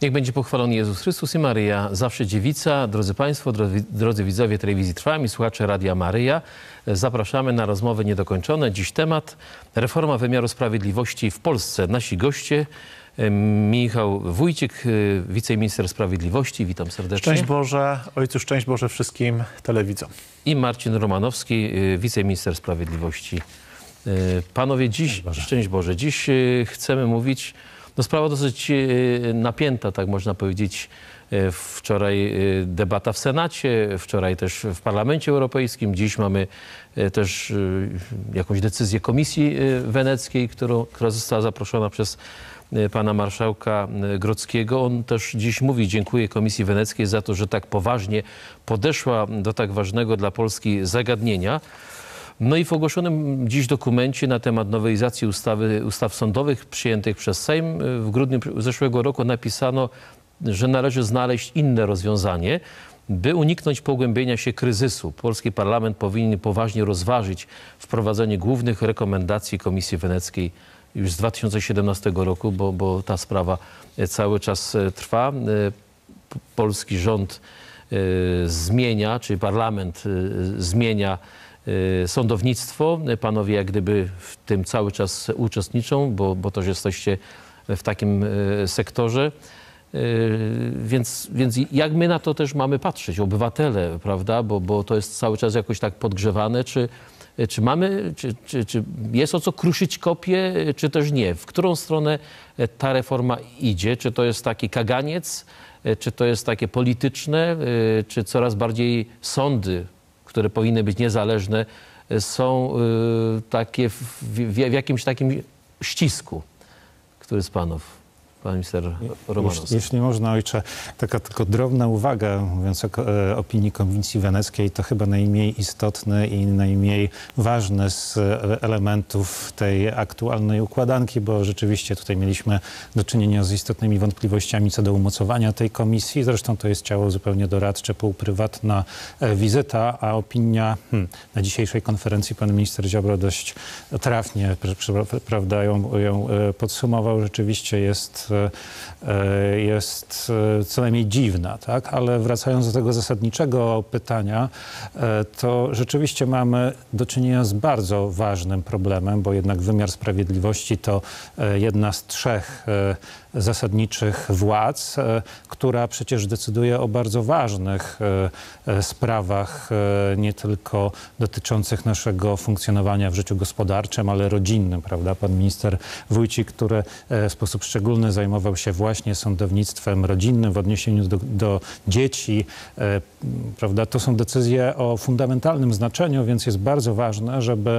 Niech będzie pochwalony Jezus Chrystus i Maryja, zawsze dziewica. Drodzy Państwo, drodzy widzowie Telewizji Trwam i słuchacze Radia Maryja, zapraszamy na rozmowy niedokończone. Dziś temat: reforma wymiaru sprawiedliwości w Polsce. Nasi goście: Michał Wójcik, wiceminister sprawiedliwości. Witam serdecznie. Szczęść Boże, Ojcu, szczęść Boże wszystkim telewidzom. I Marcin Romanowski, wiceminister sprawiedliwości. Panowie, dziś, szczęść Boże, dziś chcemy mówić, no sprawa dosyć napięta, tak można powiedzieć. Wczoraj debata w Senacie, wczoraj też w Parlamencie Europejskim. Dziś mamy też jakąś decyzję Komisji Weneckiej, która została zaproszona przez pana marszałka Grodzkiego. On też dziś mówi, dziękuję Komisji Weneckiej za to, że tak poważnie podeszła do tak ważnego dla Polski zagadnienia. No i w ogłoszonym dziś dokumencie na temat nowelizacji ustaw sądowych przyjętych przez Sejm w grudniu zeszłego roku napisano, że należy znaleźć inne rozwiązanie, by uniknąć pogłębienia się kryzysu. Polski parlament powinien poważnie rozważyć wprowadzenie głównych rekomendacji Komisji Weneckiej już z 2017 roku, bo ta sprawa cały czas trwa. Polski rząd zmienia, czyli parlament zmienia sądownictwo. Panowie jak gdyby w tym cały czas uczestniczą, bo też jesteście w takim sektorze. Więc jak my na to też mamy patrzeć, obywatele, prawda? Bo to jest cały czas jakoś tak podgrzewane. Czy jest o co kruszyć kopię, czy też nie? W którą stronę ta reforma idzie? Czy to jest taki kaganiec, czy to jest takie polityczne, czy coraz bardziej sądy, które powinny być niezależne, są takie w jakimś takim ścisku? Który z panów? Pan minister Romanowski. Jeśli można, ojcze, taka tylko drobna uwaga, mówiąc o opinii Komisji Weneckiej, to chyba najmniej istotny i najmniej ważny z elementów tej aktualnej układanki, bo rzeczywiście tutaj mieliśmy do czynienia z istotnymi wątpliwościami co do umocowania tej komisji. Zresztą to jest ciało zupełnie doradcze, półprywatna wizyta, a opinia na dzisiejszej konferencji pan minister Ziobro dość trafnie, prawda, ją podsumował. Rzeczywiście jest co najmniej dziwna, tak? Ale wracając do tego zasadniczego pytania, to rzeczywiście mamy do czynienia z bardzo ważnym problemem, bo jednak wymiar sprawiedliwości to jedna z trzech zasadniczych władz, która przecież decyduje o bardzo ważnych sprawach, nie tylko dotyczących naszego funkcjonowania w życiu gospodarczym, ale rodzinnym, prawda? Pan minister Wójcik, który w sposób szczególny zajmował się właśnie sądownictwem rodzinnym w odniesieniu do dzieci, prawda? To są decyzje o fundamentalnym znaczeniu, więc jest bardzo ważne, żeby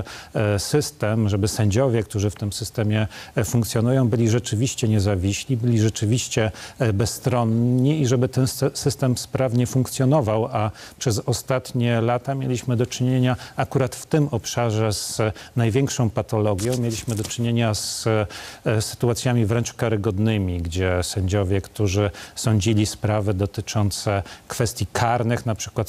żeby sędziowie, którzy w tym systemie funkcjonują, byli rzeczywiście niezawiśli, byli rzeczywiście bezstronni i żeby ten system sprawnie funkcjonował, a przez ostatnie lata mieliśmy do czynienia akurat w tym obszarze z największą patologią. Mieliśmy do czynienia z sytuacjami wręcz karygodnymi, gdzie sędziowie, którzy sądzili sprawy dotyczące kwestii karnych, na przykład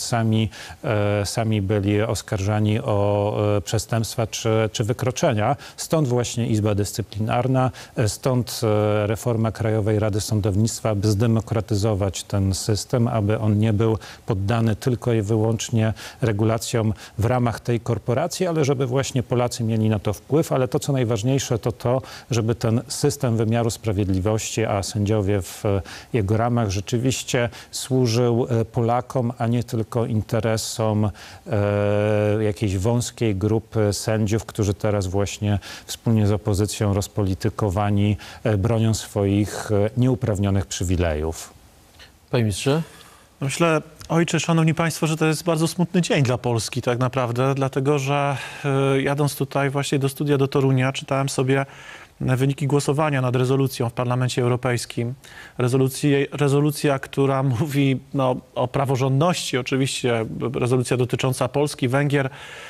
sami byli oskarżani o przestępstwa czy wykroczenia. Stąd właśnie Izba Dyscyplinarna, stąd reforma Krajowej Rady Sądownictwa, aby zdemokratyzować ten system, aby on nie był poddany tylko i wyłącznie regulacjom w ramach tej korporacji, ale żeby właśnie Polacy mieli na to wpływ. Ale to, co najważniejsze, to żeby ten system wymiaru sprawiedliwości, a sędziowie w jego ramach rzeczywiście służył Polakom, a nie tylko interesom jakiejś wąskiej grupy sędziów, którzy teraz właśnie wspólnie z opozycją rozpolitykowani bronią swoich nieuprawnionych przywilejów. Panie ministrze? Myślę, ojcze, szanowni państwo, że to jest bardzo smutny dzień dla Polski tak naprawdę, dlatego że jadąc tutaj właśnie do studia do Torunia, czytałem sobie wyniki głosowania nad rezolucją w Parlamencie Europejskim. Rezolucja, która mówi o praworządności, oczywiście rezolucja dotycząca Polski, Węgier,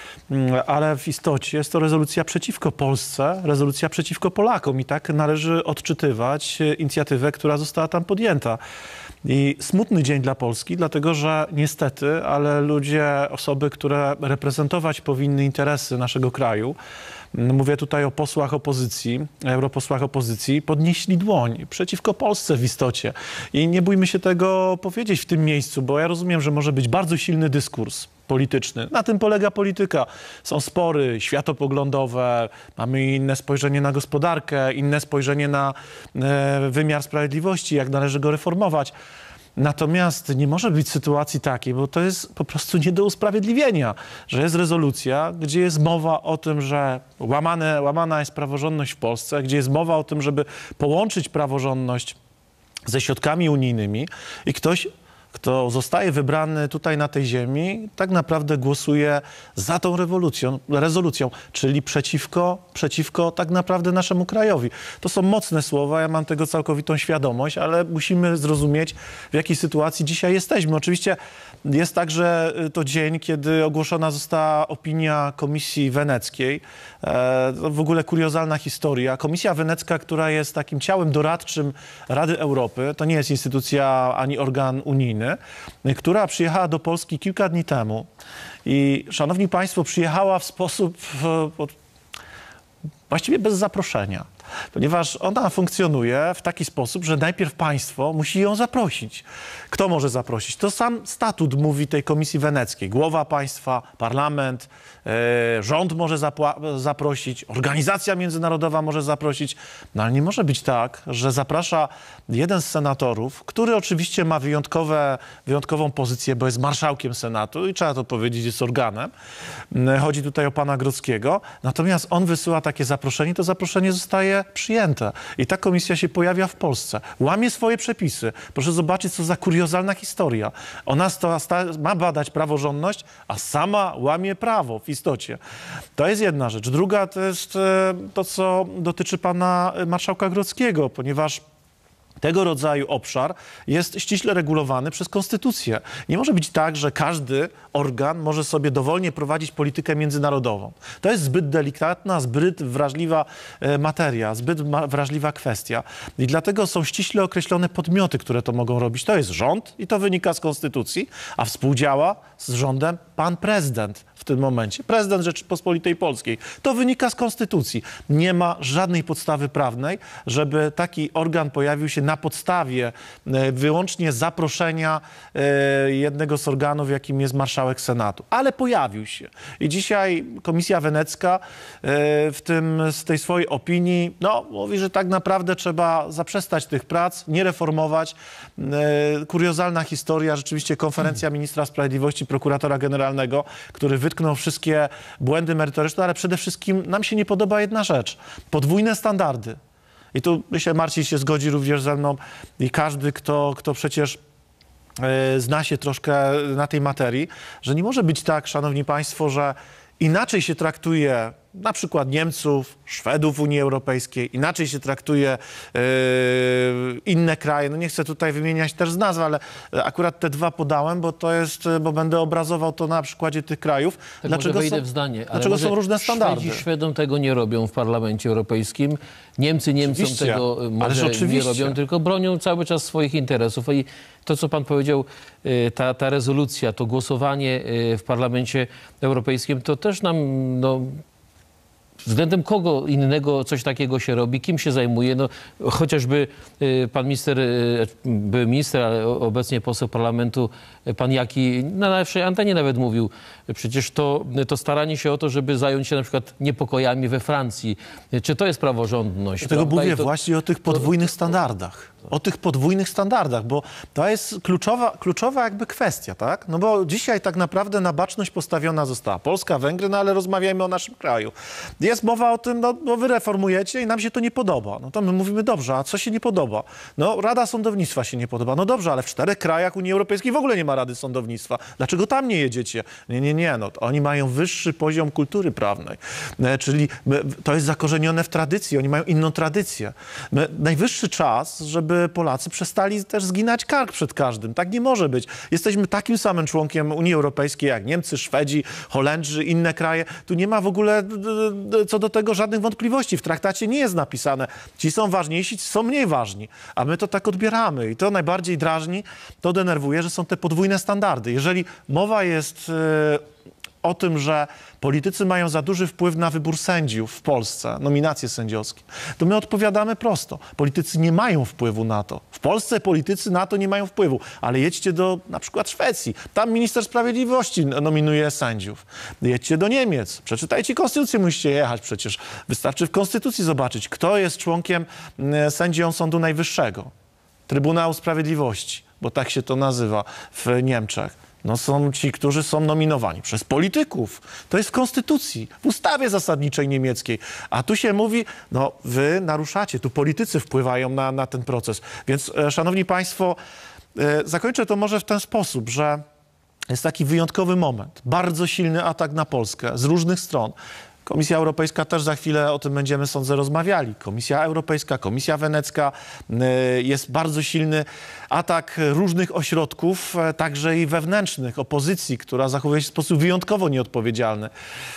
ale w istocie jest to rezolucja przeciwko Polsce, rezolucja przeciwko Polakom i tak należy odczytywać inicjatywę, która została tam podjęta. I smutny dzień dla Polski, dlatego że niestety, ale osoby, które reprezentować powinny interesy naszego kraju, mówię tutaj o posłach opozycji, europosłach opozycji, podnieśli dłoń przeciwko Polsce w istocie. I nie bójmy się tego powiedzieć w tym miejscu, bo ja rozumiem, że może być bardzo silny dyskurs polityczny. Na tym polega polityka. Są spory światopoglądowe, mamy inne spojrzenie na gospodarkę, inne spojrzenie na wymiar sprawiedliwości, jak należy go reformować. Natomiast nie może być sytuacji takiej, bo to jest po prostu nie do usprawiedliwienia, że jest rezolucja, gdzie jest mowa o tym, że łamana jest praworządność w Polsce, gdzie jest mowa o tym, żeby połączyć praworządność ze środkami unijnymi i ktoś, kto zostaje wybrany tutaj na tej ziemi, tak naprawdę głosuje za tą rezolucją, czyli przeciwko tak naprawdę naszemu krajowi. To są mocne słowa, ja mam tego całkowitą świadomość, ale musimy zrozumieć, w jakiej sytuacji dzisiaj jesteśmy. Oczywiście jest także to dzień, kiedy ogłoszona została opinia Komisji Weneckiej. W ogóle kuriozalna historia. Komisja Wenecka, która jest takim ciałem doradczym Rady Europy, to nie jest instytucja ani organ unijny, która przyjechała do Polski kilka dni temu i, szanowni państwo, przyjechała w sposób właściwie bez zaproszenia, ponieważ ona funkcjonuje w taki sposób, że najpierw państwo musi ją zaprosić. Kto może zaprosić? To sam statut mówi tej Komisji Weneckiej. Głowa państwa, parlament, rząd może zaprosić, organizacja międzynarodowa może zaprosić, no ale nie może być tak, że zaprasza jeden z senatorów, który oczywiście ma wyjątkową pozycję, bo jest marszałkiem Senatu i trzeba to powiedzieć, jest organem. Chodzi tutaj o pana Grodzkiego, natomiast on wysyła takie zaproszenie, to zaproszenie zostaje przyjęte i ta komisja się pojawia w Polsce. Łamie swoje przepisy. Proszę zobaczyć, co za kuriozalna historia. Ona ma badać praworządność, a sama łamie prawo w istocie. To jest jedna rzecz. Druga to jest to, co dotyczy pana marszałka Grodzkiego, ponieważ tego rodzaju obszar jest ściśle regulowany przez konstytucję. Nie może być tak, że każdy organ może sobie dowolnie prowadzić politykę międzynarodową. To jest zbyt delikatna, zbyt wrażliwa materia, zbyt wrażliwa kwestia. I dlatego są ściśle określone podmioty, które to mogą robić. To jest rząd i to wynika z konstytucji, a współdziała z rządem pan prezydent w tym momencie. Prezydent Rzeczypospolitej Polskiej. To wynika z konstytucji. Nie ma żadnej podstawy prawnej, żeby taki organ pojawił się na podstawie wyłącznie zaproszenia jednego z organów, jakim jest marszałek Senatu. Ale pojawił się. I dzisiaj Komisja Wenecka z tej swojej opinii mówi, że tak naprawdę trzeba zaprzestać tych prac, nie reformować. Kuriozalna historia, rzeczywiście konferencja ministra sprawiedliwości, prokuratora generalnego, który wytknął wszystkie błędy merytoryczne, ale przede wszystkim nam się nie podoba jedna rzecz. Podwójne standardy. I tu myślę, Marcin się zgodzi również ze mną i każdy, kto przecież zna się troszkę na tej materii, że nie może być tak, szanowni państwo, że inaczej się traktuje na przykład Niemców, Szwedów Unii Europejskiej, inaczej się traktuje inne kraje. No nie chcę tutaj wymieniać też z nazw, ale akurat te dwa podałem, bo będę obrazował to na przykładzie tych krajów. Tak, dlaczego wejdę w zdanie, dlaczego są różne standardy? Szwedzi Szwedom tego nie robią w Parlamencie Europejskim. Niemcy Niemcom tego może nie robią, tylko bronią cały czas swoich interesów. I to, co pan powiedział, ta rezolucja, to głosowanie w Parlamencie Europejskim, to też nam względem kogo innego coś takiego się robi, kim się zajmuje. Chociażby pan były minister, ale obecnie poseł parlamentu, pan Jaki, na naszej antenie nawet mówił, przecież to staranie się o to, żeby zająć się na przykład niepokojami we Francji. Czy to jest praworządność? Dlatego mówię właśnie o tych podwójnych standardach. O tych podwójnych standardach, bo to jest kluczowa jakby kwestia, tak? No bo dzisiaj tak naprawdę na baczność postawiona została Polska, Węgry, ale rozmawiajmy o naszym kraju. Jest mowa o tym, wy reformujecie i nam się to nie podoba. No to my mówimy, dobrze, a co się nie podoba? Rada Sądownictwa się nie podoba. No dobrze, ale w 4 krajach Unii Europejskiej w ogóle nie ma Rady Sądownictwa. Dlaczego tam nie jedziecie? Nie. Oni mają wyższy poziom kultury prawnej. Czyli to jest zakorzenione w tradycji. Oni mają inną tradycję. Najwyższy czas, żeby Polacy przestali też zginać kark przed każdym. Tak nie może być. Jesteśmy takim samym członkiem Unii Europejskiej jak Niemcy, Szwedzi, Holendrzy, inne kraje. Tu nie ma w ogóle co do tego żadnych wątpliwości. W traktacie nie jest napisane, ci są ważniejsi, ci są mniej ważni. A my to tak odbieramy. I to najbardziej drażni, to denerwuje, że są te podwójne standardy. Jeżeli mowa jest o tym, że politycy mają za duży wpływ na wybór sędziów w Polsce, nominacje sędziowskie, to my odpowiadamy prosto. Politycy nie mają wpływu na to. W Polsce politycy na to nie mają wpływu, ale jedźcie do na przykład Szwecji. Tam minister sprawiedliwości nominuje sędziów. Jedźcie do Niemiec. Przeczytajcie konstytucję, musicie jechać przecież. Wystarczy w konstytucji zobaczyć, kto jest członkiem, sędzią Sądu Najwyższego. Trybunału Sprawiedliwości, bo tak się to nazywa w Niemczech. No są ci, którzy są nominowani przez polityków. To jest w konstytucji, w ustawie zasadniczej niemieckiej. A tu się mówi, no wy naruszacie, tu politycy wpływają na ten proces. Więc, szanowni państwo, zakończę to może w ten sposób, że jest taki wyjątkowy moment, bardzo silny atak na Polskę z różnych stron. Komisja Europejska też za chwilę o tym będziemy, sądzę, rozmawiali. Komisja Europejska, Komisja Wenecka, jest bardzo silny atak różnych ośrodków, także i wewnętrznych, opozycji, która zachowuje się w sposób wyjątkowo nieodpowiedzialny.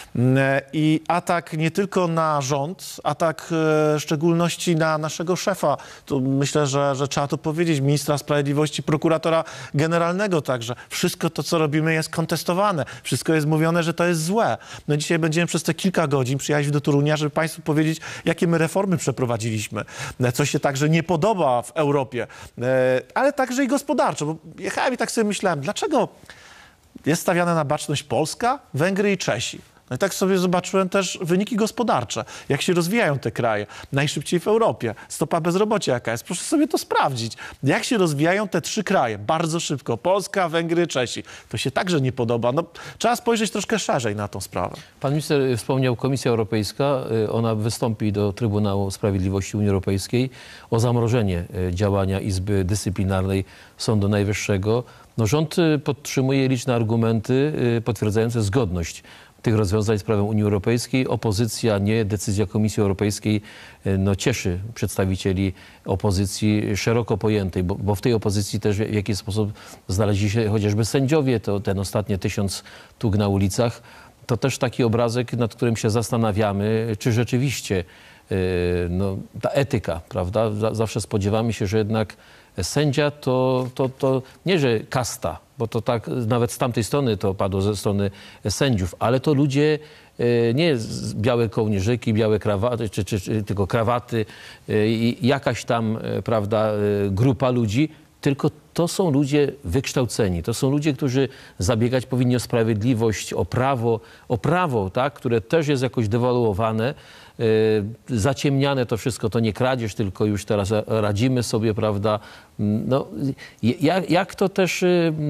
I atak nie tylko na rząd, atak w szczególności na naszego szefa. To myślę, że trzeba to powiedzieć, ministra sprawiedliwości, prokuratora generalnego także. Wszystko to, co robimy, jest kontestowane. Wszystko jest mówione, że to jest złe. No dzisiaj będziemy przez te kilka godzin przyjechać do Torunia, żeby państwu powiedzieć, jakie my reformy przeprowadziliśmy, co się także nie podoba w Europie, ale także i gospodarczo. Bo jechałem i tak sobie myślałem, dlaczego jest stawiana na baczność Polska, Węgry i Czesi? No i tak sobie zobaczyłem też wyniki gospodarcze, jak się rozwijają te kraje, najszybciej w Europie, stopa bezrobocia jaka jest, proszę sobie to sprawdzić. Jak się rozwijają te trzy kraje, bardzo szybko, Polska, Węgry, Czesi. To się także nie podoba. No, trzeba spojrzeć troszkę szerzej na tą sprawę. Pan minister wspomniał Komisja Europejska, ona wystąpi do Trybunału Sprawiedliwości Unii Europejskiej o zamrożenie działania Izby Dyscyplinarnej Sądu Najwyższego. No, rząd podtrzymuje liczne argumenty potwierdzające zgodność tych rozwiązań z prawem Unii Europejskiej. Opozycja nie, decyzja Komisji Europejskiej no, cieszy przedstawicieli opozycji szeroko pojętej, bo w tej opozycji też w jakiś sposób znaleźli się chociażby sędziowie, to ten ostatnie 1000 tłuk na ulicach. To też taki obrazek, nad którym się zastanawiamy, czy rzeczywiście no, ta etyka, prawda? Zawsze spodziewamy się, że jednak sędzia to nie, że kasta, bo to tak nawet z tamtej strony to padło ze strony sędziów, ale to ludzie nie białe kołnierzyki, białe krawaty, czy tylko krawaty, jakaś tam, prawda, grupa ludzi, tylko to są ludzie wykształceni. To są ludzie, którzy zabiegać powinni o sprawiedliwość, o prawo, tak, które też jest jakoś dewaluowane, zaciemniane to wszystko, to nie kradzież, tylko już teraz radzimy sobie, prawda. No, jak to też,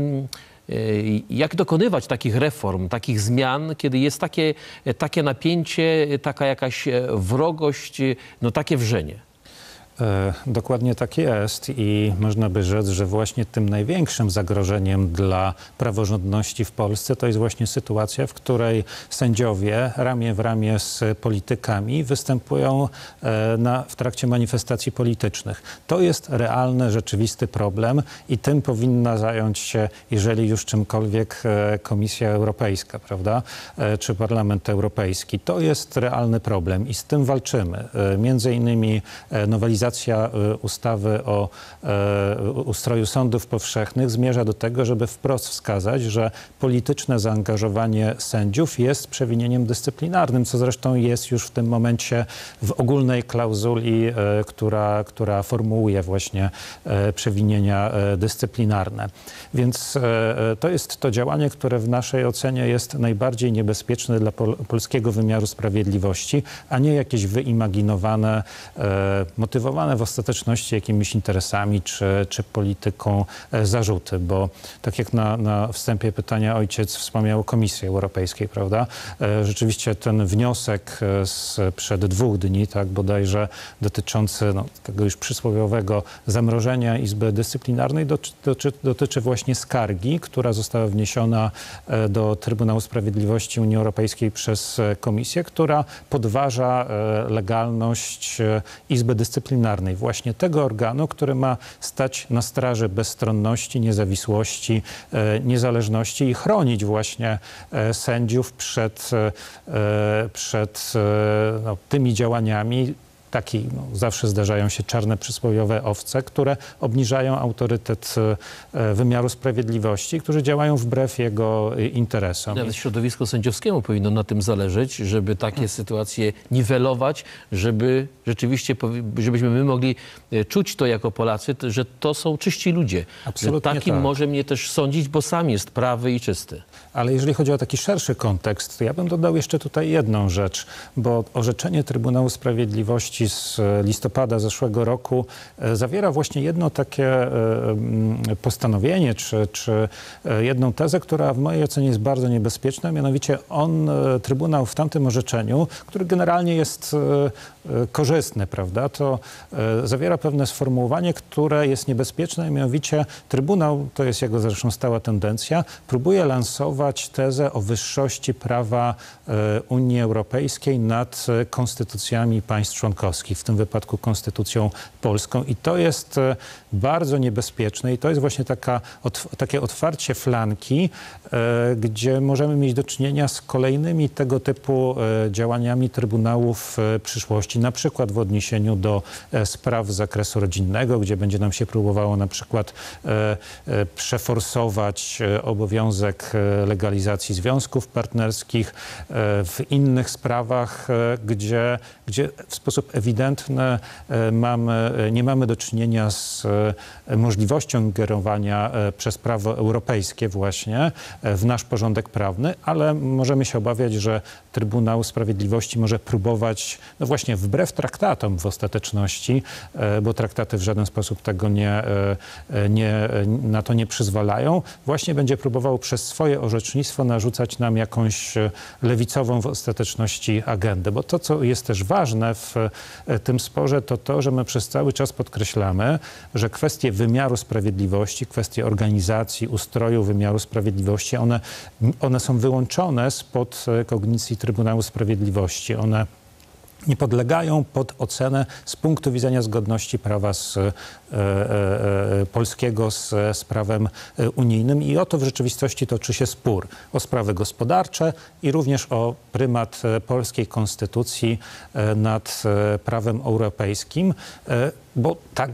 jak dokonywać takich reform, takich zmian, kiedy jest takie napięcie, taka jakaś wrogość, no takie wrzenie? Dokładnie tak jest i można by rzec, że właśnie tym największym zagrożeniem dla praworządności w Polsce to jest właśnie sytuacja, w której sędziowie ramię w ramię z politykami występują w trakcie manifestacji politycznych. To jest realny, rzeczywisty problem i tym powinna zająć się, jeżeli już czymkolwiek, Komisja Europejska, prawda, czy Parlament Europejski. To jest realny problem i z tym walczymy. Między innymi nowelizacja ustawy o ustroju sądów powszechnych zmierza do tego, żeby wprost wskazać, że polityczne zaangażowanie sędziów jest przewinieniem dyscyplinarnym, co zresztą jest już w tym momencie w ogólnej klauzuli, która formułuje właśnie przewinienia dyscyplinarne. Więc to jest to działanie, które w naszej ocenie jest najbardziej niebezpieczne dla polskiego wymiaru sprawiedliwości, a nie jakieś wyimaginowane, motywowane w ostateczności jakimiś interesami czy polityką zarzuty, bo tak jak na wstępie pytania ojciec wspomniał o Komisji Europejskiej, prawda? Rzeczywiście ten wniosek sprzed 2 dni, tak bodajże, dotyczący tego już przysłowiowego zamrożenia Izby Dyscyplinarnej dotyczy właśnie skargi, która została wniesiona do Trybunału Sprawiedliwości Unii Europejskiej przez Komisję, która podważa legalność Izby Dyscyplinarnej, właśnie tego organu, który ma stać na straży bezstronności, niezawisłości, niezależności i chronić właśnie sędziów przed tymi działaniami zawsze zdarzają się czarne przysłowiowe owce, które obniżają autorytet wymiaru sprawiedliwości, którzy działają wbrew jego interesom. Nawet środowisko sędziowskiemu powinno na tym zależeć, żeby takie sytuacje niwelować, żeby rzeczywiście, żebyśmy my mogli czuć to jako Polacy, że to są czyści ludzie. Absolutnie Takim tak. może mnie też sądzić, bo sam jest prawy i czysty. Ale jeżeli chodzi o taki szerszy kontekst, to ja bym dodał jeszcze tutaj jedną rzecz, bo orzeczenie Trybunału Sprawiedliwości z listopada zeszłego roku zawiera właśnie jedno takie postanowienie, czy jedną tezę, która w mojej ocenie jest bardzo niebezpieczna, mianowicie Trybunał w tamtym orzeczeniu, który generalnie jest korzystny, prawda, to zawiera pewne sformułowanie, które jest niebezpieczne, mianowicie Trybunał, to jest jego zresztą stała tendencja, próbuje lansować tezę o wyższości prawa Unii Europejskiej nad konstytucjami państw członkowskich, w tym wypadku konstytucją polską. I to jest bardzo niebezpieczne i to jest właśnie takie otwarcie flanki, gdzie możemy mieć do czynienia z kolejnymi tego typu działaniami Trybunału w przyszłości, na przykład w odniesieniu do spraw z zakresu rodzinnego, gdzie będzie nam się próbowało na przykład przeforsować obowiązek legalizacji związków partnerskich, w innych sprawach, gdzie w sposób ewidentny nie mamy do czynienia z możliwością ingerowania przez prawo europejskie właśnie w nasz porządek prawny, ale możemy się obawiać, że Trybunał Sprawiedliwości może próbować, no właśnie wbrew traktatom w ostateczności, bo traktaty w żaden sposób tego na to nie przyzwalają, właśnie będzie próbował przez swoje orzecznictwo narzucać nam jakąś lewicową w ostateczności agendę. Bo to, co jest też ważne w tym sporze, to to, że my przez cały czas podkreślamy, że kwestie wymiaru sprawiedliwości, kwestie organizacji, ustroju wymiaru sprawiedliwości, one są wyłączone spod kognicji Trybunału Sprawiedliwości. One nie podlegają pod ocenę z punktu widzenia zgodności prawa polskiego z prawem unijnym i o to w rzeczywistości toczy się spór. O sprawy gospodarcze i również o prymat polskiej konstytucji nad prawem europejskim. Bo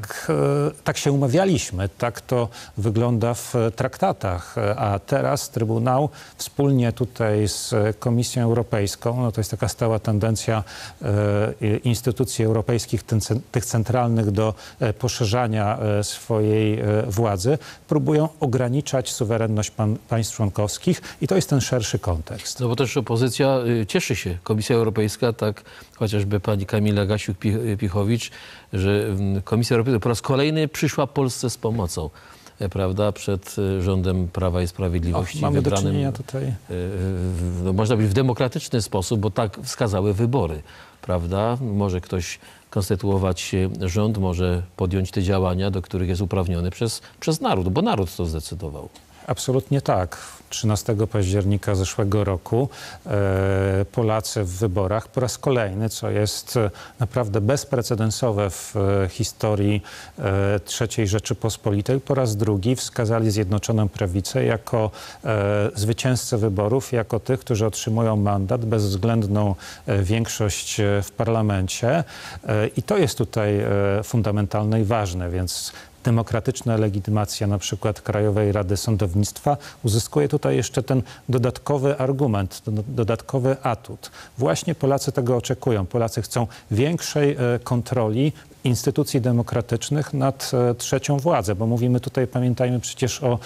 tak się umawialiśmy, tak to wygląda w traktatach, a teraz Trybunał wspólnie tutaj z Komisją Europejską, no to jest taka stała tendencja instytucji europejskich, tych centralnych do poszerzania swojej władzy, próbują ograniczać suwerenność państw członkowskich i to jest ten szerszy kontekst. No bo też opozycja cieszy się, Komisja Europejska, tak chociażby pani Kamila Gasiuk-Pihowicz, że Komisja Europejska po raz kolejny przyszła Polsce z pomocą, prawda, przed rządem Prawa i Sprawiedliwości. Mamy wybranym, do czynienia tutaj. No, można powiedzieć w demokratyczny sposób, bo tak wskazały wybory, prawda. Może ktoś konstytuować rząd, może podjąć te działania, do których jest uprawniony przez naród, bo naród to zdecydował. Absolutnie tak. 13 października zeszłego roku Polacy w wyborach po raz kolejny, co jest naprawdę bezprecedensowe w historii III Rzeczypospolitej, po raz drugi wskazali Zjednoczoną Prawicę jako zwycięzcę wyborów, jako tych, którzy otrzymują mandat, bezwzględną większość w parlamencie. I to jest tutaj fundamentalne i ważne, więc demokratyczna legitymacja na przykład Krajowej Rady Sądownictwa uzyskuje tutaj jeszcze ten dodatkowy argument, dodatkowy atut. Właśnie Polacy tego oczekują. Polacy chcą większej kontroli instytucji demokratycznych nad trzecią władzę, bo mówimy tutaj, pamiętajmy przecież o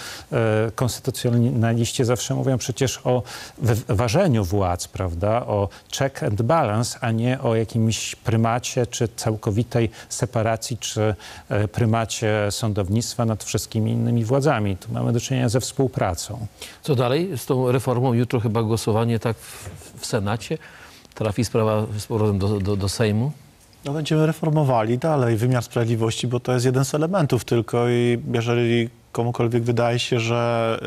konstytucjonaliści zawsze mówią przecież o ważeniu władz, prawda, o check and balance, a nie o jakimś prymacie, czy całkowitej separacji, czy prymacie sądownictwa nad wszystkimi innymi władzami. Tu mamy do czynienia ze współpracą. Co dalej z tą reformą? Jutro chyba głosowanie tak w Senacie. Trafi sprawa z powrotem do Sejmu. No będziemy reformowali dalej wymiar sprawiedliwości, bo to jest jeden z elementów tylko i jeżeli komukolwiek wydaje się, że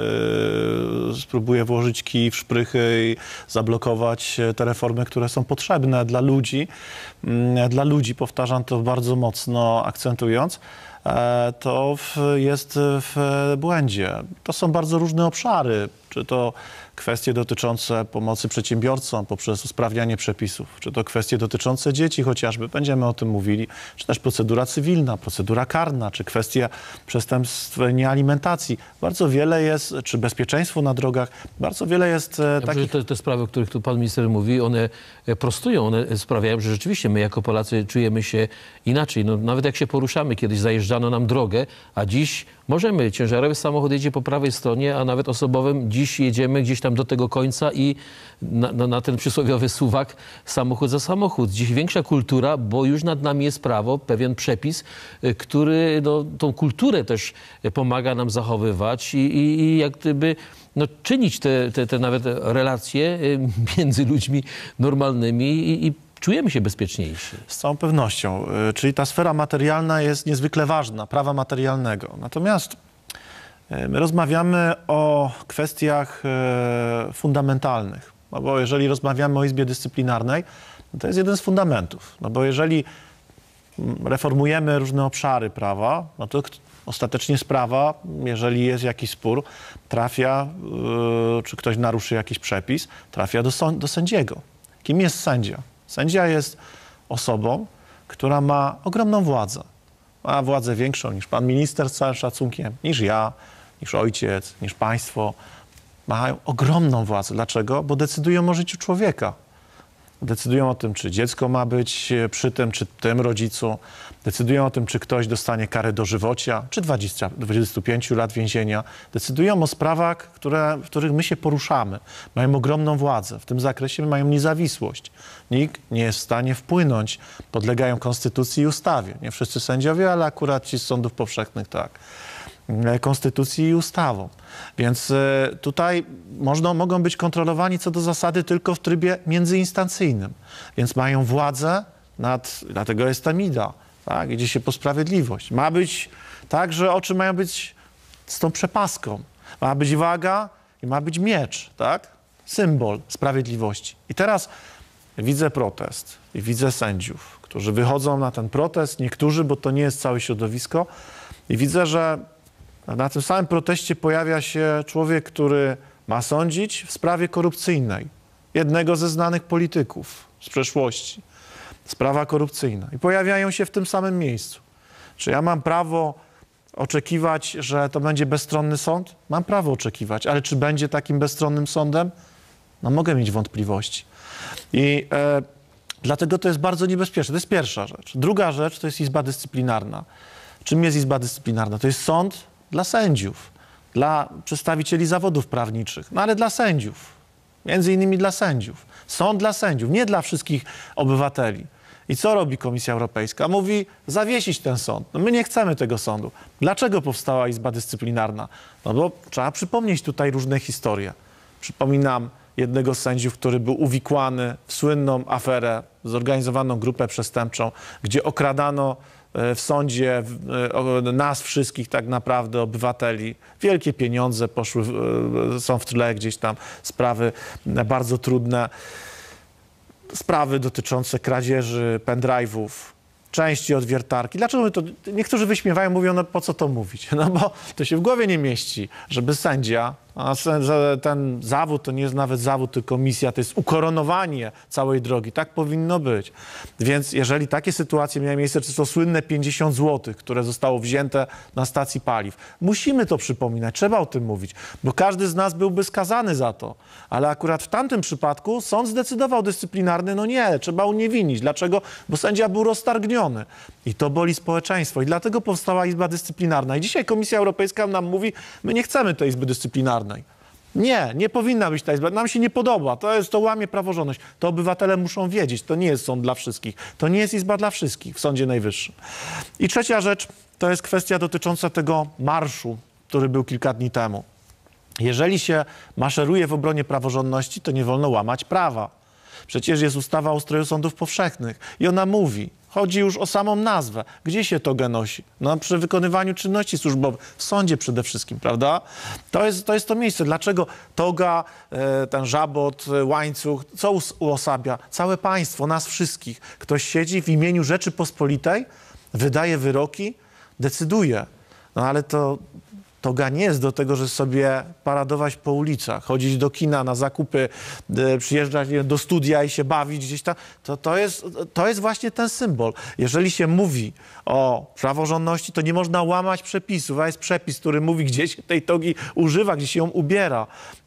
spróbuje włożyć kij w szprychy i zablokować te reformy, które są potrzebne dla ludzi, powtarzam to bardzo mocno akcentując, to jest w błędzie. To są bardzo różne obszary, czy to kwestie dotyczące pomocy przedsiębiorcom poprzez usprawnianie przepisów, czy to kwestie dotyczące dzieci chociażby, będziemy o tym mówili, czy też procedura cywilna, procedura karna, czy kwestie przestępstw niealimentacji. Bardzo wiele jest, czy bezpieczeństwo na drogach, bardzo wiele jest takich... Te sprawy, o których tu pan minister mówi, one prostują, one sprawiają, że rzeczywiście my jako Polacy czujemy się inaczej. No, nawet jak się poruszamy, kiedyś zajeżdżano nam drogę, a dziś możemy. Ciężarowy samochód jedzie po prawej stronie, a nawet osobowym dziś jedziemy gdzieś tam do tego końca i na ten przysłowiowy suwak samochód za samochód. Dziś większa kultura, bo już nad nami jest prawo, pewien przepis, który tą kulturę też pomaga nam zachowywać i jak gdyby czynić te nawet relacje między ludźmi normalnymi i czujemy się bezpieczniejsi. Z całą pewnością. Czyli ta sfera materialna jest niezwykle ważna, prawa materialnego. Natomiast my rozmawiamy o kwestiach fundamentalnych. No bo jeżeli rozmawiamy o Izbie Dyscyplinarnej, to jest jeden z fundamentów. No bo jeżeli reformujemy różne obszary prawa, no to ostatecznie sprawa, jeżeli jest jakiś spór, trafia, czy ktoś naruszy jakiś przepis, trafia do sędziego. Kim jest sędzia? Sędzia jest osobą, która ma ogromną władzę. Ma władzę większą niż pan minister z całym szacunkiem, niż ja, niż ojciec, niż państwo. Mają ogromną władzę. Dlaczego? Bo decydują o życiu człowieka. Decydują o tym, czy dziecko ma być przy tym, czy tym rodzicu. Decydują o tym, czy ktoś dostanie karę dożywocia, czy 25 lat więzienia. Decydują o sprawach, w których my się poruszamy. Mają ogromną władzę. W tym zakresie mają niezawisłość. Nikt nie jest w stanie wpłynąć. Podlegają konstytucji i ustawie. Nie wszyscy sędziowie, ale akurat ci z sądów powszechnych tak. Konstytucji i ustawą. Więc tutaj mogą być kontrolowani co do zasady tylko w trybie międzyinstancyjnym. Więc mają władzę dlatego jest Temida, tak? Idzie się po sprawiedliwość. Ma być tak, że oczy mają być z tą przepaską. Ma być waga i ma być miecz, tak? Symbol sprawiedliwości. I teraz widzę protest i widzę sędziów, którzy wychodzą na ten protest, niektórzy, bo to nie jest całe środowisko, i widzę, że na tym samym proteście pojawia się człowiek, który ma sądzić w sprawie korupcyjnej jednego ze znanych polityków z przeszłości. Sprawa korupcyjna. I pojawiają się w tym samym miejscu. Czy ja mam prawo oczekiwać, że to będzie bezstronny sąd? Mam prawo oczekiwać, ale czy będzie takim bezstronnym sądem? No mogę mieć wątpliwości. I dlatego to jest bardzo niebezpieczne. To jest pierwsza rzecz. Druga rzecz to jest Izba Dyscyplinarna. Czym jest Izba Dyscyplinarna? To jest sąd dla sędziów, dla przedstawicieli zawodów prawniczych, no ale dla sędziów, między innymi dla sędziów. Sąd dla sędziów, nie dla wszystkich obywateli. I co robi Komisja Europejska? Mówi, zawiesić ten sąd. No my nie chcemy tego sądu. Dlaczego powstała Izba Dyscyplinarna? No bo trzeba przypomnieć tutaj różne historie. Przypominam jednego z sędziów, który był uwikłany w słynną aferę, zorganizowaną grupę przestępczą, gdzie okradano w sądzie nas wszystkich tak naprawdę, obywateli. Wielkie pieniądze poszły, są w tle gdzieś tam sprawy bardzo trudne. Sprawy dotyczące kradzieży pendrive'ów, części od wiertarki. Dlaczego my to? Niektórzy wyśmiewają, mówią, no po co to mówić? No bo to się w głowie nie mieści, żeby sędzia, a ten zawód to nie jest nawet zawód, tylko misja, to jest ukoronowanie całej drogi. Tak powinno być. Więc jeżeli takie sytuacje miały miejsce, czy to słynne 50 zł, które zostało wzięte na stacji paliw, musimy to przypominać, trzeba o tym mówić, bo każdy z nas byłby skazany za to. Ale akurat w tamtym przypadku sąd zdecydował dyscyplinarny, no nie, trzeba uniewinnić. Dlaczego? Bo sędzia był roztargniony. I to boli społeczeństwo. I dlatego powstała Izba Dyscyplinarna. I dzisiaj Komisja Europejska nam mówi, my nie chcemy tej Izby Dyscyplinarnej. Nie powinna być ta izba. Nam się nie podoba. To łamie praworządność. To obywatele muszą wiedzieć. To nie jest sąd dla wszystkich. To nie jest izba dla wszystkich w Sądzie Najwyższym. I trzecia rzecz to jest kwestia dotycząca tego marszu, który był kilka dni temu. Jeżeli się maszeruje w obronie praworządności, to nie wolno łamać prawa. Przecież jest ustawa o ustroju sądów powszechnych i ona mówi, chodzi już o samą nazwę. Gdzie się togę nosi? No przy wykonywaniu czynności służbowych. W sądzie przede wszystkim, prawda? To jest to miejsce. Dlaczego toga, ten żabot, łańcuch, co uosabia? Całe państwo, nas wszystkich. Ktoś siedzi w imieniu Rzeczypospolitej, wydaje wyroki. decyduje. No ale to nie jest do tego, że sobie paradować po ulicach, chodzić do kina na zakupy, przyjeżdżać do studia i się bawić gdzieś tam. To jest właśnie ten symbol. Jeżeli się mówi o praworządności, to nie można łamać przepisów, a jest przepis, który mówi, gdzie się tej togi używa, gdzie się ją ubiera.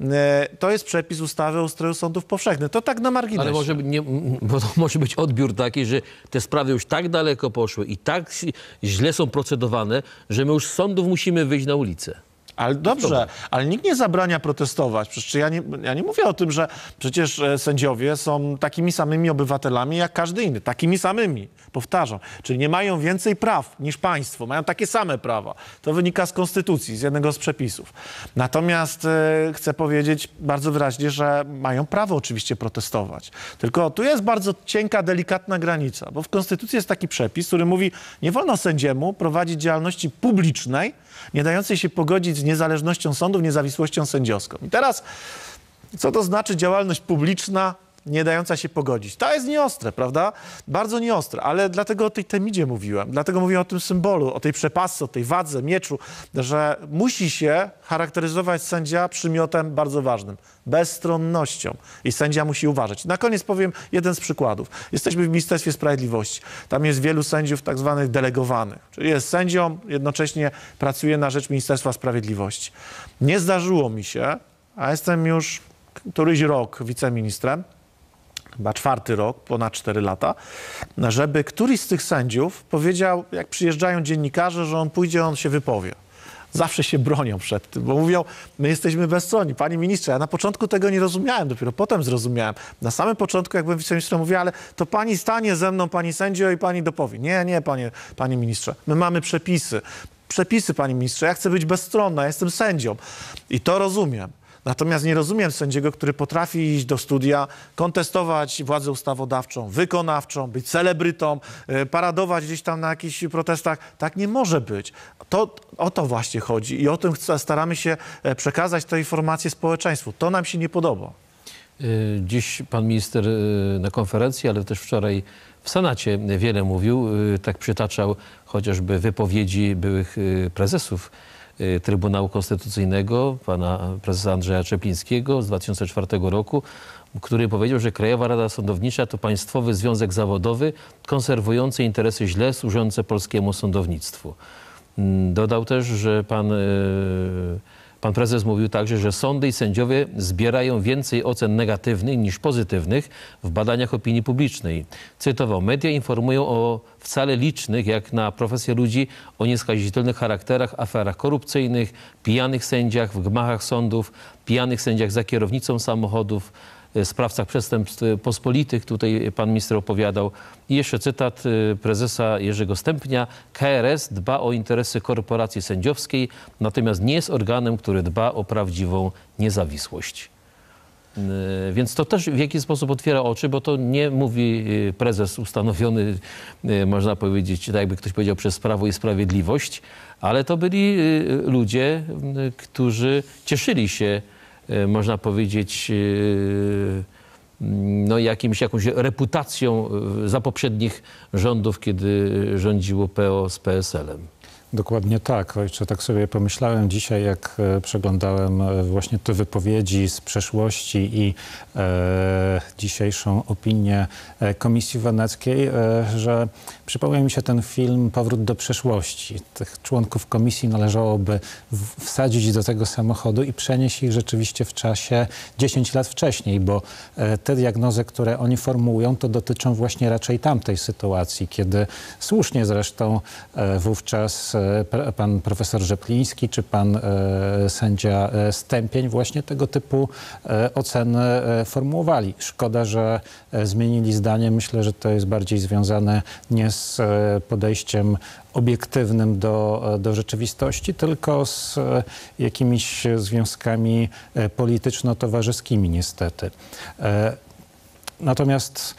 To jest przepis ustawy o ustroju sądów powszechnych. To tak na marginesie. Ale bo to może być odbiór taki, że te sprawy już tak daleko poszły i tak źle są procedowane, że my już z sądów musimy wyjść na ulicę. Ale dobrze, ale nikt nie zabrania protestować. Przecież ja nie mówię o tym, że przecież sędziowie są takimi samymi obywatelami jak każdy inny. Takimi samymi, powtarzam. Czyli nie mają więcej praw niż państwo. Mają takie same prawa. To wynika z konstytucji, z jednego z przepisów. Natomiast chcę powiedzieć bardzo wyraźnie, że mają prawo oczywiście protestować. Tylko tu jest bardzo cienka, delikatna granica, bo w konstytucji jest taki przepis, który mówi, nie wolno sędziemu prowadzić działalności publicznej, nie dającej się pogodzić z niezależnością sądów, niezawisłością sędziowską. I teraz, co to znaczy działalność publiczna, nie dająca się pogodzić? To jest nieostre, prawda? Bardzo nieostre, ale dlatego o tej temidzie mówiłem. Dlatego mówiłem o tym symbolu, o tej przepasce, o tej wadze, mieczu, że musi się charakteryzować sędzia przymiotem bardzo ważnym. Bezstronnością. I sędzia musi uważać. Na koniec powiem jeden z przykładów. Jesteśmy w Ministerstwie Sprawiedliwości. Tam jest wielu sędziów tak zwanych delegowanych. Czyli jest sędzią, jednocześnie pracuje na rzecz Ministerstwa Sprawiedliwości. Nie zdarzyło mi się, a jestem już któryś rok wiceministrem, chyba 4. rok, ponad 4 lata, żeby któryś z tych sędziów powiedział, jak przyjeżdżają dziennikarze, że on pójdzie, on się wypowie. Zawsze się bronią przed tym, bo mówią, my jesteśmy bezstronni. Panie ministrze, ja na początku tego nie rozumiałem, dopiero potem zrozumiałem. Na samym początku, jak byłem wiceministrem, mówię, ale to pani stanie ze mną, pani sędzio, i pani dopowie. Nie, panie ministrze, my mamy przepisy. Przepisy, panie ministrze, ja chcę być bezstronna, ja jestem sędzią. I to rozumiem. Natomiast nie rozumiem sędziego, który potrafi iść do studia, kontestować władzę ustawodawczą, wykonawczą, być celebrytą, paradować gdzieś tam na jakichś protestach. Tak nie może być. O to właśnie chodzi i o tym staramy się przekazać te informacje społeczeństwu. To nam się nie podoba. Dziś pan minister na konferencji, ale też wczoraj w Senacie wiele mówił. Tak przytaczał chociażby wypowiedzi byłych prezesów Trybunału Konstytucyjnego, pana prezesa Andrzeja Czeplińskiego z 2004 roku, który powiedział, że Krajowa Rada Sądownicza to państwowy związek zawodowy konserwujący interesy źle służące polskiemu sądownictwu. Dodał też, że pan prezes mówił także, że sądy i sędziowie zbierają więcej ocen negatywnych niż pozytywnych w badaniach opinii publicznej. Cytował, media informują o wcale licznych, jak na profesję ludzi, o nieskazitelnych charakterach, aferach korupcyjnych, pijanych sędziach w gmachach sądów, pijanych sędziach za kierownicą samochodów, sprawcach przestępstw pospolitych, tutaj pan minister opowiadał. I jeszcze cytat prezesa Jerzego Stępnia. KRS dba o interesy korporacji sędziowskiej, natomiast nie jest organem, który dba o prawdziwą niezawisłość. Więc to też w jakiś sposób otwiera oczy, bo to nie mówi prezes ustanowiony, można powiedzieć, tak jakby ktoś powiedział, przez Prawo i Sprawiedliwość, ale to byli ludzie, którzy cieszyli się, można powiedzieć, no jakąś reputacją za poprzednich rządów, kiedy rządziło PO z PSL-em. Dokładnie tak. Ojcze, tak sobie pomyślałem dzisiaj, jak przeglądałem właśnie te wypowiedzi z przeszłości i dzisiejszą opinię Komisji Weneckiej, że przypomniał mi się ten film Powrót do przeszłości. Tych członków komisji należałoby wsadzić do tego samochodu i przenieść ich rzeczywiście w czasie 10 lat wcześniej, bo te diagnozy, które oni formułują, to dotyczą właśnie raczej tamtej sytuacji, kiedy słusznie zresztą wówczas pan profesor Rzepliński czy pan sędzia Stępień właśnie tego typu oceny formułowali. Szkoda, że zmienili zdanie. Myślę, że to jest bardziej związane nie z podejściem obiektywnym do rzeczywistości, tylko z jakimiś związkami polityczno-towarzyskimi niestety. Natomiast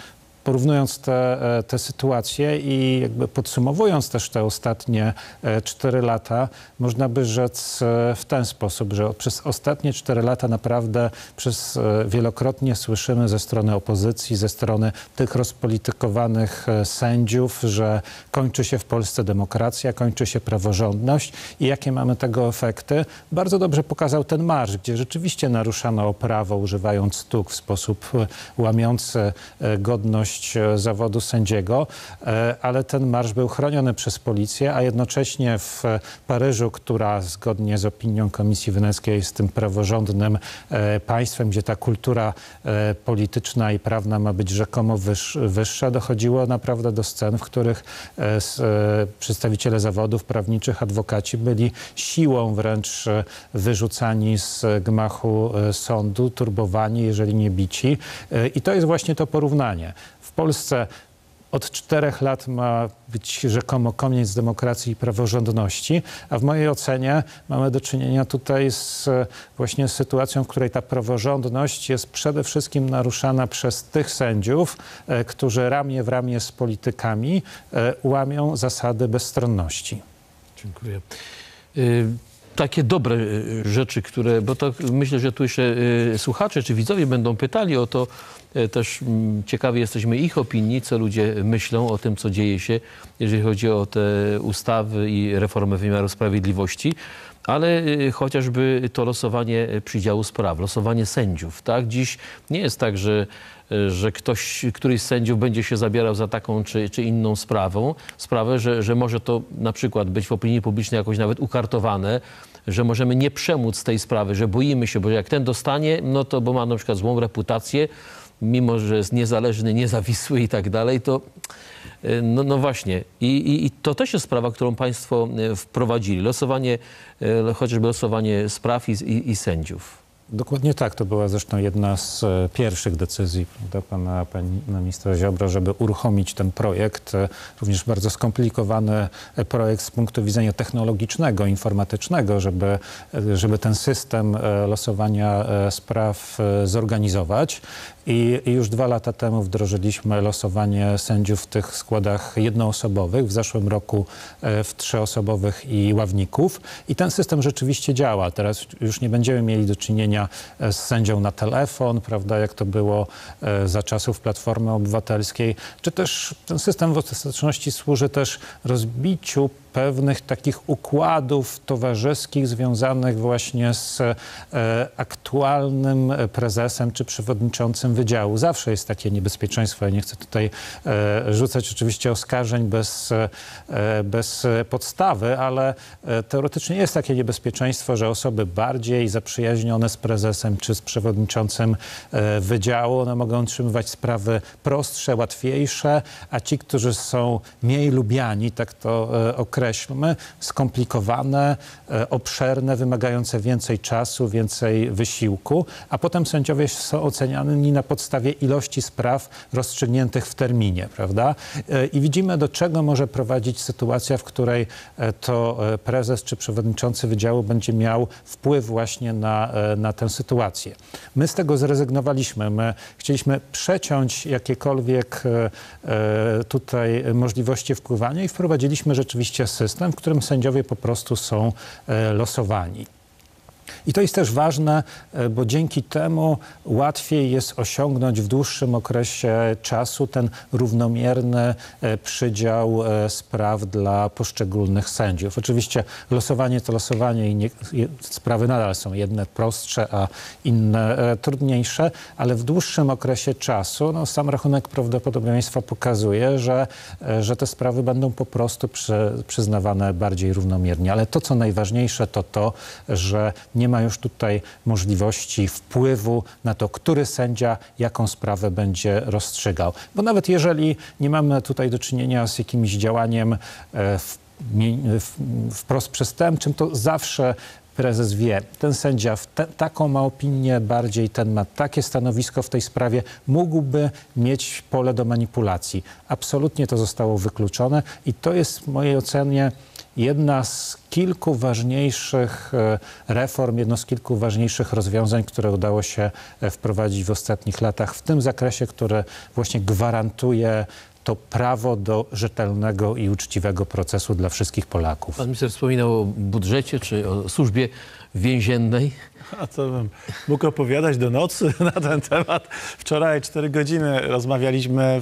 porównując te sytuacje i jakby podsumowując też te ostatnie 4 lata, można by rzec w ten sposób, że przez ostatnie 4 lata naprawdę wielokrotnie słyszymy ze strony opozycji, ze strony tych rozpolitykowanych sędziów, że kończy się w Polsce demokracja, kończy się praworządność i jakie mamy tego efekty. Bardzo dobrze pokazał ten marsz, gdzie rzeczywiście naruszano prawo, używając stóg w sposób łamiący godność zawodu sędziego, ale ten marsz był chroniony przez policję, a jednocześnie w Paryżu, która zgodnie z opinią Komisji Weneckiej jest tym praworządnym państwem, gdzie ta kultura polityczna i prawna ma być rzekomo wyższa, dochodziło naprawdę do scen, w których przedstawiciele zawodów prawniczych, adwokaci byli siłą wręcz wyrzucani z gmachu sądu, turbowani, jeżeli nie bici. I to jest właśnie to porównanie. W Polsce od 4 lat ma być rzekomo koniec demokracji i praworządności, a w mojej ocenie mamy do czynienia tutaj z właśnie sytuacją, w której ta praworządność jest przede wszystkim naruszana przez tych sędziów, którzy ramię w ramię z politykami łamią zasady bezstronności. Dziękuję. Takie dobre rzeczy, bo to myślę, że tu jeszcze słuchacze czy widzowie będą pytali o to, też ciekawi jesteśmy ich opinii, co ludzie myślą o tym, co dzieje się, jeżeli chodzi o te ustawy i reformę wymiaru sprawiedliwości, ale chociażby to losowanie przydziału spraw, losowanie sędziów, tak? Dziś nie jest tak, że któryś z sędziów będzie się zabierał za taką czy inną sprawę, że może to na przykład być w opinii publicznej jakoś nawet ukartowane, że możemy nie przemóc tej sprawy, że boimy się, bo jak ten dostanie, no to bo ma na przykład złą reputację, mimo że jest niezależny, niezawisły i tak dalej, to no właśnie. I to też jest sprawa, którą państwo wprowadzili. Chociażby losowanie spraw i sędziów. Dokładnie tak. To była zresztą jedna z pierwszych decyzji pana ministra Ziobro, żeby uruchomić ten projekt, również bardzo skomplikowany projekt z punktu widzenia technologicznego, informatycznego, żeby ten system losowania spraw zorganizować. I już 2 lata temu wdrożyliśmy losowanie sędziów w tych składach jednoosobowych, w zeszłym roku w 3-osobowych i ławników. I ten system rzeczywiście działa. Teraz już nie będziemy mieli do czynienia z sędzią na telefon, prawda, jak to było za czasów Platformy Obywatelskiej. Czy też ten system w ostateczności służy też rozbiciu pewnych takich układów towarzyskich związanych właśnie z aktualnym prezesem czy przewodniczącym wydziału. Zawsze jest takie niebezpieczeństwo. Ja nie chcę tutaj rzucać oczywiście oskarżeń bez podstawy, ale teoretycznie jest takie niebezpieczeństwo, że osoby bardziej zaprzyjaźnione z prezesem czy z przewodniczącym wydziału, one mogą otrzymywać sprawy prostsze, łatwiejsze, a ci, którzy są mniej lubiani, tak to określmy, skomplikowane, obszerne, wymagające więcej czasu, więcej wysiłku, a potem sędziowie są oceniani na podstawie ilości spraw rozstrzygniętych w terminie, prawda? I widzimy, do czego może prowadzić sytuacja, w której to prezes czy przewodniczący wydziału będzie miał wpływ właśnie na tę sytuację. My z tego zrezygnowaliśmy. My chcieliśmy przeciąć jakiekolwiek tutaj możliwości wpływania i wprowadziliśmy rzeczywiście system, w którym sędziowie po prostu są losowani. I to jest też ważne, bo dzięki temu łatwiej jest osiągnąć w dłuższym okresie czasu ten równomierny przydział spraw dla poszczególnych sędziów. Oczywiście losowanie to losowanie i sprawy nadal są jedne prostsze, a inne trudniejsze, ale w dłuższym okresie czasu sam rachunek prawdopodobieństwa pokazuje, że te sprawy będą po prostu przyznawane bardziej równomiernie. Ale to, co najważniejsze, to to, że nie ma już tutaj możliwości wpływu na to, który sędzia jaką sprawę będzie rozstrzygał. Bo nawet jeżeli nie mamy tutaj do czynienia z jakimś działaniem wprost przestępczym, to zawsze prezes wie, ten sędzia taką ma opinię bardziej, ten ma takie stanowisko w tej sprawie, mógłby mieć pole do manipulacji. Absolutnie to zostało wykluczone i to jest w mojej ocenie jedna z kilku ważniejszych reform, jedno z kilku ważniejszych rozwiązań, które udało się wprowadzić w ostatnich latach w tym zakresie, które właśnie gwarantuje to prawo do rzetelnego i uczciwego procesu dla wszystkich Polaków. Pan minister wspominał o budżecie czy o służbie więziennej. A co bym mógł opowiadać do nocy na ten temat. Wczoraj 4 godziny rozmawialiśmy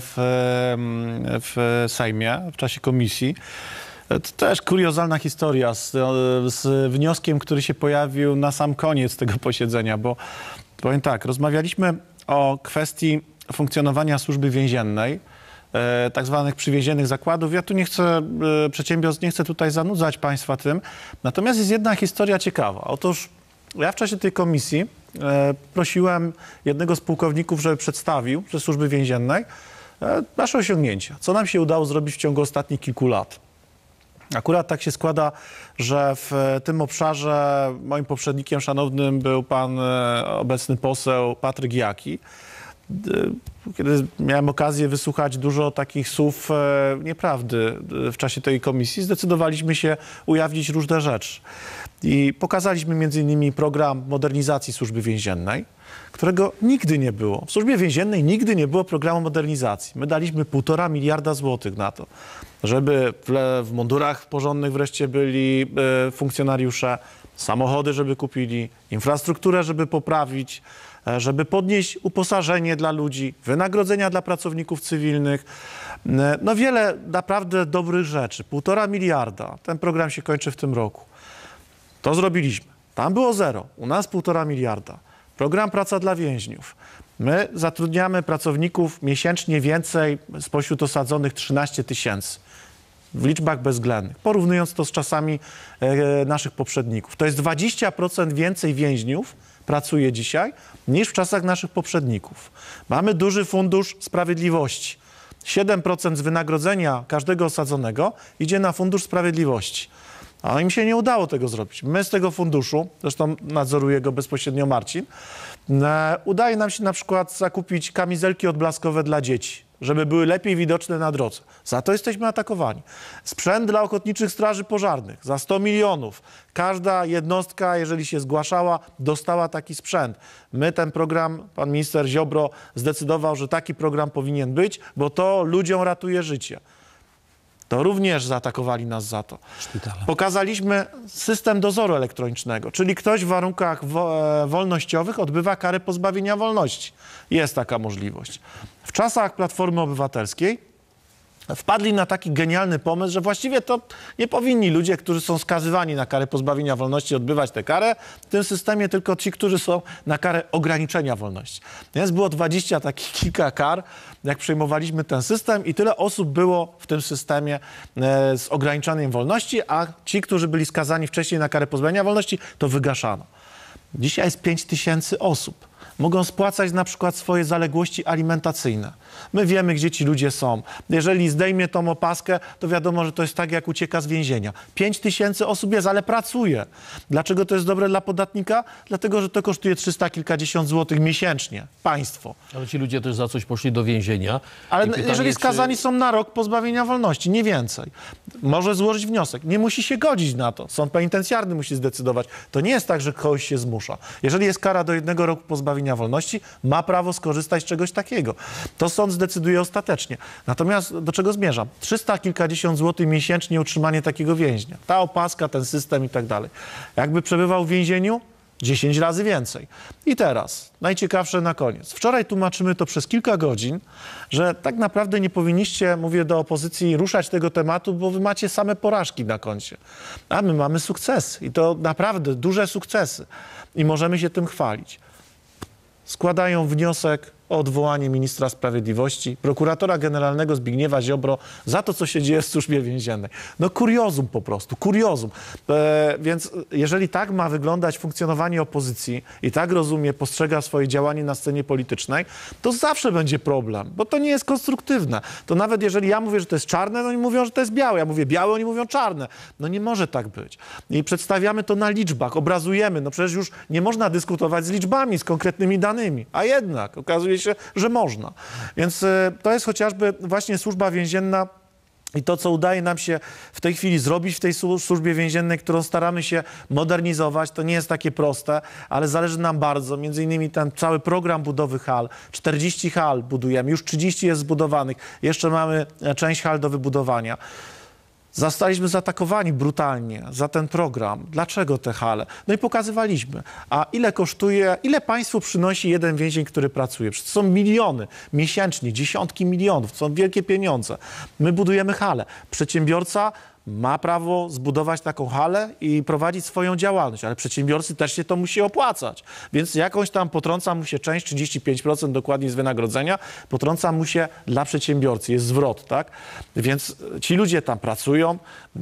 w Sejmie w czasie komisji. To też kuriozalna historia z wnioskiem, który się pojawił na sam koniec tego posiedzenia, bo powiem tak, rozmawialiśmy o kwestii funkcjonowania służby więziennej, tak zwanych przywieziennych zakładów. Ja tu nie chcę przedsiębiorstw, nie chcę tutaj zanudzać państwa tym. Natomiast jest jedna historia ciekawa. Otóż ja w czasie tej komisji prosiłem jednego z pułkowników, żeby przedstawił przez służby więziennej nasze osiągnięcia. Co nam się udało zrobić w ciągu ostatnich kilku lat. Akurat tak się składa, że w tym obszarze moim poprzednikiem szanownym był pan obecny poseł Patryk Jaki. Kiedy miałem okazję wysłuchać dużo takich słów nieprawdy w czasie tej komisji, zdecydowaliśmy się ujawnić różne rzeczy. I pokazaliśmy m.in. program modernizacji służby więziennej, którego nigdy nie było. W służbie więziennej nigdy nie było programu modernizacji. My daliśmy 1,5 miliarda złotych na to, żeby w mundurach porządnych wreszcie byli funkcjonariusze, samochody, żeby kupili, infrastrukturę, żeby poprawić, żeby podnieść uposażenie dla ludzi, wynagrodzenia dla pracowników cywilnych. No wiele naprawdę dobrych rzeczy. 1,5 miliarda. Ten program się kończy w tym roku. To zrobiliśmy. Tam było 0. U nas 1,5 miliarda. Program Praca dla więźniów. My zatrudniamy pracowników miesięcznie więcej spośród osadzonych 13 000 w liczbach bezwzględnych, porównując to z czasami naszych poprzedników. To jest 20% więcej więźniów pracuje dzisiaj niż w czasach naszych poprzedników. Mamy duży fundusz sprawiedliwości. 7% z wynagrodzenia każdego osadzonego idzie na fundusz sprawiedliwości. A im się nie udało tego zrobić. My z tego funduszu, zresztą nadzoruje go bezpośrednio Marcin, udaje nam się na przykład zakupić kamizelki odblaskowe dla dzieci, żeby były lepiej widoczne na drodze. Za to jesteśmy atakowani. Sprzęt dla ochotniczych straży pożarnych za 100 milionów. Każda jednostka, jeżeli się zgłaszała, dostała taki sprzęt. My ten program, pan minister Ziobro zdecydował, że taki program powinien być, bo to ludziom ratuje życie. To również zaatakowali nas za to. Szpitale. Pokazaliśmy system dozoru elektronicznego, czyli ktoś w warunkach wolnościowych odbywa karę pozbawienia wolności. Jest taka możliwość. W czasach Platformy Obywatelskiej wpadli na taki genialny pomysł, że właściwie to nie powinni ludzie, którzy są skazywani na karę pozbawienia wolności, odbywać tę karę w tym systemie, tylko ci, którzy są na karę ograniczenia wolności. Więc było 20 takich kilka kar, jak przejmowaliśmy ten system i tyle osób było w tym systemie z ograniczaniem wolności, a ci, którzy byli skazani wcześniej na karę pozbawienia wolności, to wygaszano. Dzisiaj jest 5 000 osób. Mogą spłacać na przykład swoje zaległości alimentacyjne. My wiemy, gdzie ci ludzie są. Jeżeli zdejmie tą opaskę, to wiadomo, że to jest tak, jak ucieka z więzienia. 5 000 osób jest, ale pracuje. Dlaczego to jest dobre dla podatnika? Dlatego, że to kosztuje 300 kilkadziesiąt złotych miesięcznie. Państwo. Ale ci ludzie też za coś poszli do więzienia. Ale pytanie, jeżeli skazani są na rok pozbawienia wolności, nie więcej, może złożyć wniosek. Nie musi się godzić na to. Sąd penitencjarny musi zdecydować. To nie jest tak, że kogoś się zmusza. Jeżeli jest kara do 1 roku pozbawienia wolności, ma prawo skorzystać z czegoś takiego. To sąd zdecyduje ostatecznie. Natomiast do czego zmierzam? 300 kilkadziesiąt złotych miesięcznie utrzymanie takiego więźnia. Ta opaska, ten system i tak dalej. Jakby przebywał w więzieniu, 10 razy więcej. I teraz, najciekawsze na koniec. Wczoraj tłumaczymy to przez kilka godzin, że tak naprawdę nie powinniście, mówię do opozycji, ruszać tego tematu, bo wy macie same porażki na koncie. A my mamy sukcesy i to naprawdę duże sukcesy. I możemy się tym chwalić. Składają wniosek o odwołanie ministra sprawiedliwości, prokuratora generalnego Zbigniewa Ziobro za to, co się dzieje w Służbie Więziennej. No kuriozum po prostu, kuriozum. Więc jeżeli tak ma wyglądać funkcjonowanie opozycji i tak rozumie, postrzega swoje działanie na scenie politycznej, to zawsze będzie problem, bo to nie jest konstruktywne. To nawet jeżeli ja mówię, że to jest czarne, no oni mówią, że to jest białe. Ja mówię białe, oni mówią czarne. No nie może tak być. I przedstawiamy to na liczbach, obrazujemy. No przecież już nie można dyskutować z liczbami, z konkretnymi danymi, a jednak okazuje się, że można. Więc to jest chociażby właśnie Służba Więzienna i to, co udaje nam się w tej chwili zrobić w tej Służbie Więziennej, którą staramy się modernizować, to nie jest takie proste, ale zależy nam bardzo. Między innymi ten cały program budowy hal, 40 hal budujemy, już 30 jest zbudowanych, jeszcze mamy część hal do wybudowania. Zostaliśmy zaatakowani brutalnie za ten program. Dlaczego te hale? No i pokazywaliśmy. A ile kosztuje, ile państwu przynosi jeden więzień, który pracuje? Przecież to są miliony miesięcznie, dziesiątki milionów, to są wielkie pieniądze. My budujemy hale. Przedsiębiorca ma prawo zbudować taką halę i prowadzić swoją działalność, ale przedsiębiorcy też się to musi opłacać. Więc jakąś tam potrąca mu się część, 35% dokładnie z wynagrodzenia, potrąca mu się dla przedsiębiorcy, jest zwrot, tak? Więc ci ludzie tam pracują,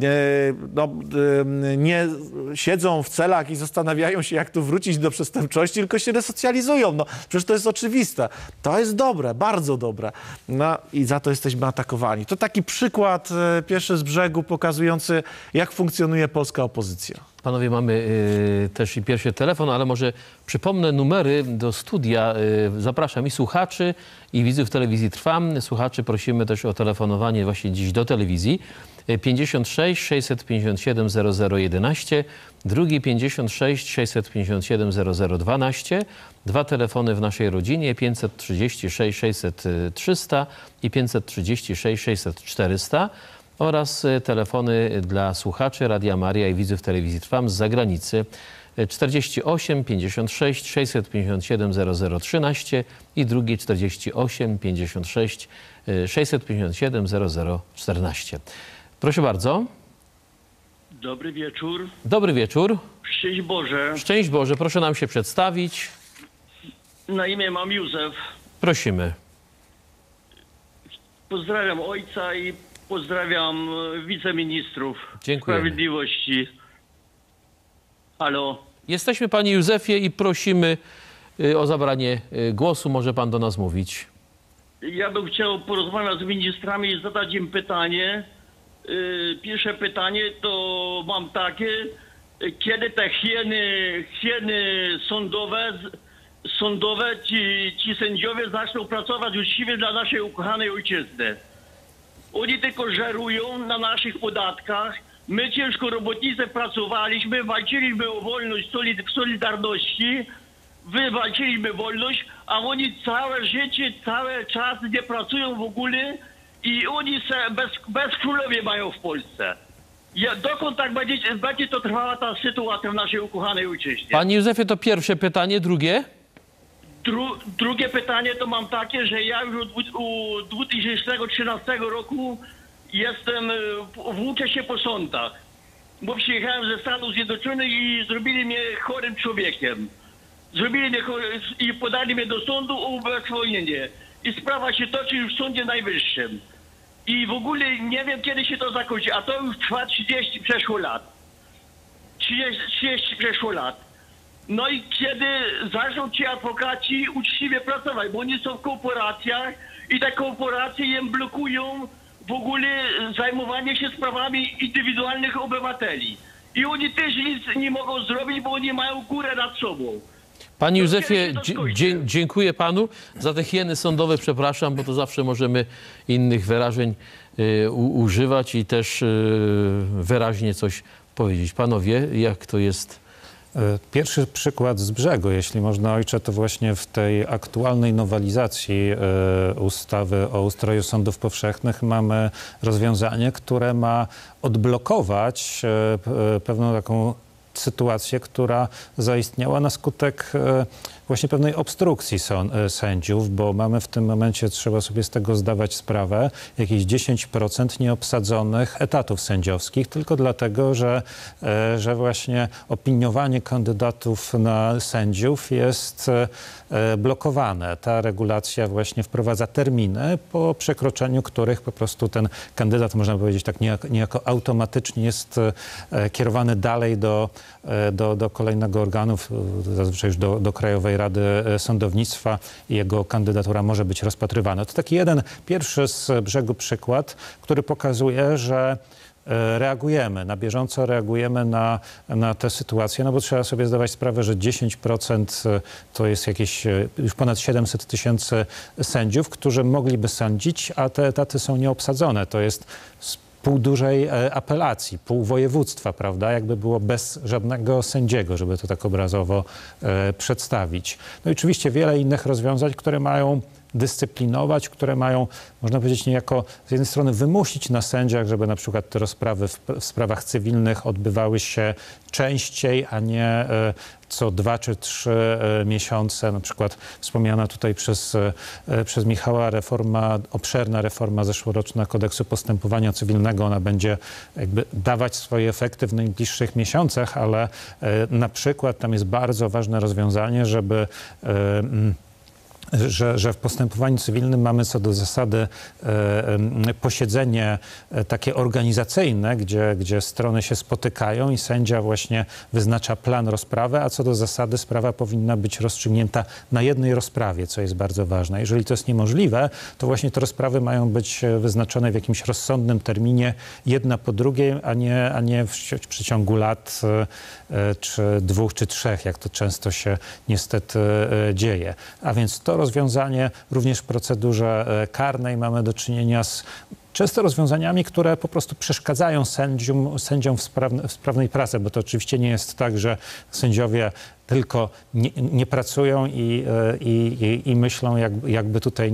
nie siedzą w celach i zastanawiają się, jak tu wrócić do przestępczości, tylko się resocjalizują. No, przecież to jest oczywiste. To jest dobre, bardzo dobre. No i za to jesteśmy atakowani. To taki przykład pierwszy z brzegu pokazujący, jak funkcjonuje polska opozycja. Panowie, mamy też i pierwszy telefon, ale może przypomnę numery do studia. Zapraszam i słuchaczy, i widzów telewizji Trwam. Słuchaczy prosimy też o telefonowanie właśnie dziś do telewizji. 56 657 0011, drugi 56 657 0012, dwa telefony w naszej rodzinie 536 600 300 i 536 600 400 oraz telefony dla słuchaczy Radia Maria i widzów telewizji Trwam z zagranicy 48 56 657 0013 i drugi 48 56 657 0014. Proszę bardzo. Dobry wieczór. Dobry wieczór. Szczęść Boże. Szczęść Boże. Proszę nam się przedstawić. Na imię mam Józef. Prosimy. Pozdrawiam ojca i pozdrawiam wiceministrów Dziękujemy. sprawiedliwości. Halo. Jesteśmy, panie Józefie, i prosimy o zabranie głosu. Może pan do nas mówić. Ja bym chciał porozmawiać z ministrami i zadać im pytanie. Pierwsze pytanie to mam takie. Kiedy te hieny sądowe, ci sędziowie zaczną pracować uczciwie dla naszej ukochanej ojczyzny? Oni tylko żerują na naszych podatkach. My ciężko robotnicy pracowaliśmy, walczyliśmy o wolność w Solidarności, wywalczyliśmy wolność, a oni całe życie, cały czas nie pracują w ogóle i oni se bez królowie mają w Polsce. Dokąd tak będzie to trwała ta sytuacja w naszej ukochanej ojczyźnie? Panie Józefie, to pierwsze pytanie. Drugie? Drugie pytanie to mam takie, że ja już od 2013 roku włóczę się po sądach, bo przyjechałem ze Stanów Zjednoczonych i zrobili mnie chorym człowiekiem. Zrobili mnie i podali mnie do sądu o ubezwolnienie. I sprawa się toczy już w Sądzie Najwyższym. I w ogóle nie wiem, kiedy się to zakończy, a to już trwa 30 przeszło lat. 30 przeszło lat. No i kiedy zaczną ci adwokaci uczciwie pracować, bo oni są w korporacjach i te korporacje im blokują w ogóle zajmowanie się sprawami indywidualnych obywateli. I oni też nic nie mogą zrobić, bo oni mają górę nad sobą. Panie Józefie, dziękuję panu za te hieny sądowe. Przepraszam, bo to zawsze możemy innych wyrażeń używać i też wyraźnie coś powiedzieć. Panowie, jak to jest? Pierwszy przykład z brzegu, jeśli można, ojcze, to właśnie w tej aktualnej nowelizacji ustawy o ustroju sądów powszechnych mamy rozwiązanie, które ma odblokować pewną taką sytuację, która zaistniała na skutek właśnie pewnej obstrukcji sędziów, bo mamy w tym momencie, trzeba sobie z tego zdawać sprawę, jakieś 10% nieobsadzonych etatów sędziowskich, tylko dlatego, że właśnie opiniowanie kandydatów na sędziów jest blokowane. Ta regulacja właśnie wprowadza terminy, po przekroczeniu których po prostu ten kandydat, można powiedzieć tak niejako automatycznie jest kierowany dalej do kolejnego organu, zazwyczaj już do Krajowej Rady Sądownictwa i jego kandydatura może być rozpatrywana. To taki jeden pierwszy z brzegu przykład, który pokazuje, że na bieżąco reagujemy na tę sytuację, no bo trzeba sobie zdawać sprawę, że 10% to jest jakieś już ponad 700 000 sędziów, którzy mogliby sądzić, a te etaty są nieobsadzone. To jest pół dużej apelacji, pół województwa, prawda, jakby było bez żadnego sędziego, żeby to tak obrazowo przedstawić. No i oczywiście wiele innych rozwiązań, które mają dyscyplinować, które mają, można powiedzieć, niejako z jednej strony wymusić na sędziach, żeby na przykład te rozprawy w sprawach cywilnych odbywały się częściej, a nie co 2 czy 3 miesiące. Na przykład wspomniana tutaj przez Michała obszerna reforma zeszłoroczna Kodeksu Postępowania Cywilnego. Ona będzie jakby dawać swoje efekty w najbliższych miesiącach, ale na przykład tam jest bardzo ważne rozwiązanie, że w postępowaniu cywilnym mamy co do zasady posiedzenie takie organizacyjne, gdzie strony się spotykają i sędzia właśnie wyznacza plan rozprawy, a co do zasady sprawa powinna być rozstrzygnięta na jednej rozprawie, co jest bardzo ważne. Jeżeli to jest niemożliwe, to właśnie te rozprawy mają być wyznaczone w jakimś rozsądnym terminie, jedna po drugiej, a nie w przeciągu lat czy 2 czy 3, jak to często się niestety dzieje. A więc to rozwiązanie również w procedurze karnej mamy do czynienia z często rozwiązaniami, które po prostu przeszkadzają sędziom w sprawnej pracy, bo to oczywiście nie jest tak, że sędziowie tylko nie pracują i myślą, jakby tutaj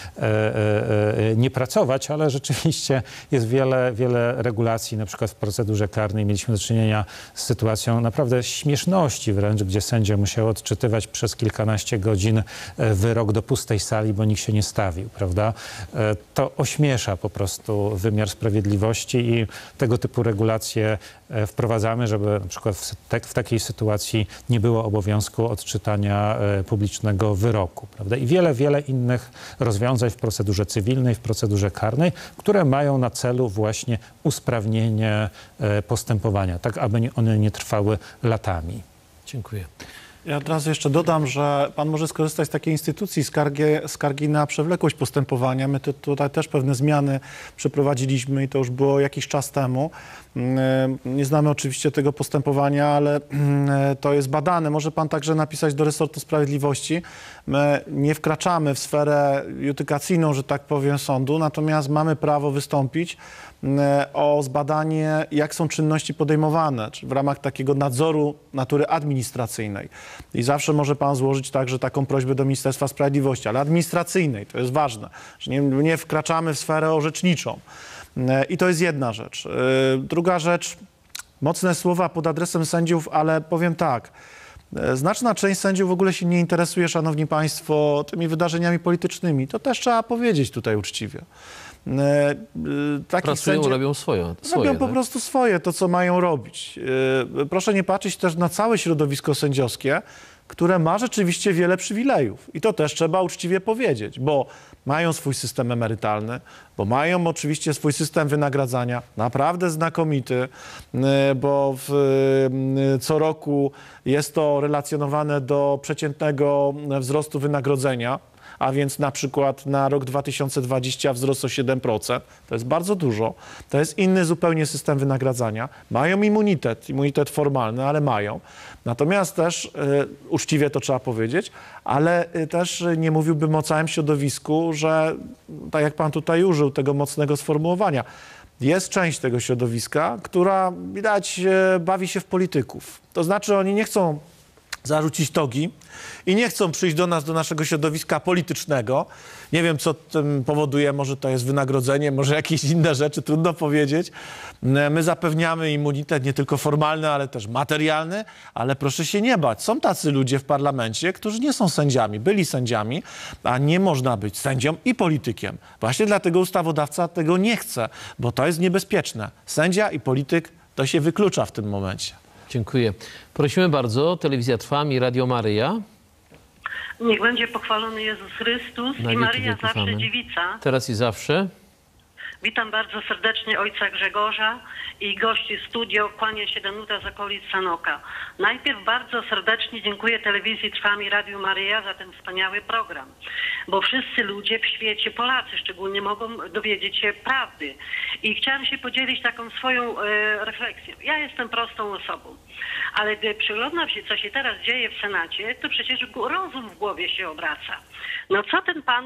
nie pracować, ale rzeczywiście jest wiele regulacji, na przykład w procedurze karnej mieliśmy do czynienia z sytuacją naprawdę śmieszności wręcz, gdzie sędzia musiał odczytywać przez kilkanaście godzin wyrok do pustej sali, bo nikt się nie stawił, prawda? To ośmiesza po prostu wymiar sprawiedliwości i tego typu regulacje wprowadzamy, żeby na przykład w takiej sytuacji nie było obowiązku odczytania publicznego wyroku, prawda? I wiele innych rozwiązań w procedurze cywilnej, w procedurze karnej, które mają na celu właśnie usprawnienie postępowania, tak aby one nie trwały latami. Dziękuję. Ja od razu jeszcze dodam, że pan może skorzystać z takiej instytucji skargi na przewlekłość postępowania. My tutaj też pewne zmiany przeprowadziliśmy i to już było jakiś czas temu. Nie znamy oczywiście tego postępowania, ale to jest badane. Może pan także napisać do resortu sprawiedliwości. My nie wkraczamy w sferę judykacyjną, że tak powiem, sądu, natomiast mamy prawo wystąpić o zbadanie, jak są czynności podejmowane, czy w ramach takiego nadzoru natury administracyjnej. I zawsze może pan złożyć także taką prośbę do Ministerstwa Sprawiedliwości, ale administracyjnej, to jest ważne, że nie wkraczamy w sferę orzeczniczą. I to jest jedna rzecz. Druga rzecz, mocne słowa pod adresem sędziów, ale powiem tak, znaczna część sędziów w ogóle się nie interesuje, szanowni państwo, tymi wydarzeniami politycznymi. To też trzeba powiedzieć tutaj uczciwie. Pracują, robią swoje. Robią po prostu swoje, to co mają robić. Proszę nie patrzeć też na całe środowisko sędziowskie, które ma rzeczywiście wiele przywilejów. I to też trzeba uczciwie powiedzieć, bo mają swój system emerytalny, bo mają oczywiście swój system wynagradzania, naprawdę znakomity, bo co roku jest to relacjonowane do przeciętnego wzrostu wynagrodzenia, a więc na przykład na rok 2020 wzrost o 7%. To jest bardzo dużo. To jest inny zupełnie system wynagradzania. Mają immunitet formalny, ale mają. Natomiast też, uczciwie to trzeba powiedzieć, ale też nie mówiłbym o całym środowisku, że tak jak pan tutaj użył tego mocnego sformułowania, jest część tego środowiska, która widać bawi się w polityków. To znaczy oni nie chcą zarzucić togi i nie chcą przyjść do nas, do naszego środowiska politycznego. Nie wiem, co tym powoduje, może to jest wynagrodzenie, może jakieś inne rzeczy, trudno powiedzieć. My zapewniamy immunitet nie tylko formalny, ale też materialny, ale proszę się nie bać. Są tacy ludzie w parlamencie, którzy nie są sędziami, byli sędziami, a nie można być sędzią i politykiem. Właśnie dlatego ustawodawca tego nie chce, bo to jest niebezpieczne. Sędzia i polityk to się wyklucza w tym momencie. Dziękuję. Prosimy bardzo. Telewizja Trwam i Radio Maryja. Niech będzie pochwalony Jezus Chrystus i Maryja zawsze dziewica. Teraz i zawsze. Witam bardzo serdecznie ojca Grzegorza i gości studio. Kłania się Danuta z okolic Sanoka. Najpierw bardzo serdecznie dziękuję Telewizji Trwam i Radiu Maryja za ten wspaniały program, bo wszyscy ludzie w świecie, Polacy szczególnie, mogą dowiedzieć się prawdy. I chciałam się podzielić taką swoją refleksją. Ja jestem prostą osobą, ale gdy przyglądam się, co się teraz dzieje w Senacie, to przecież rozum w głowie się obraca. No co ten pan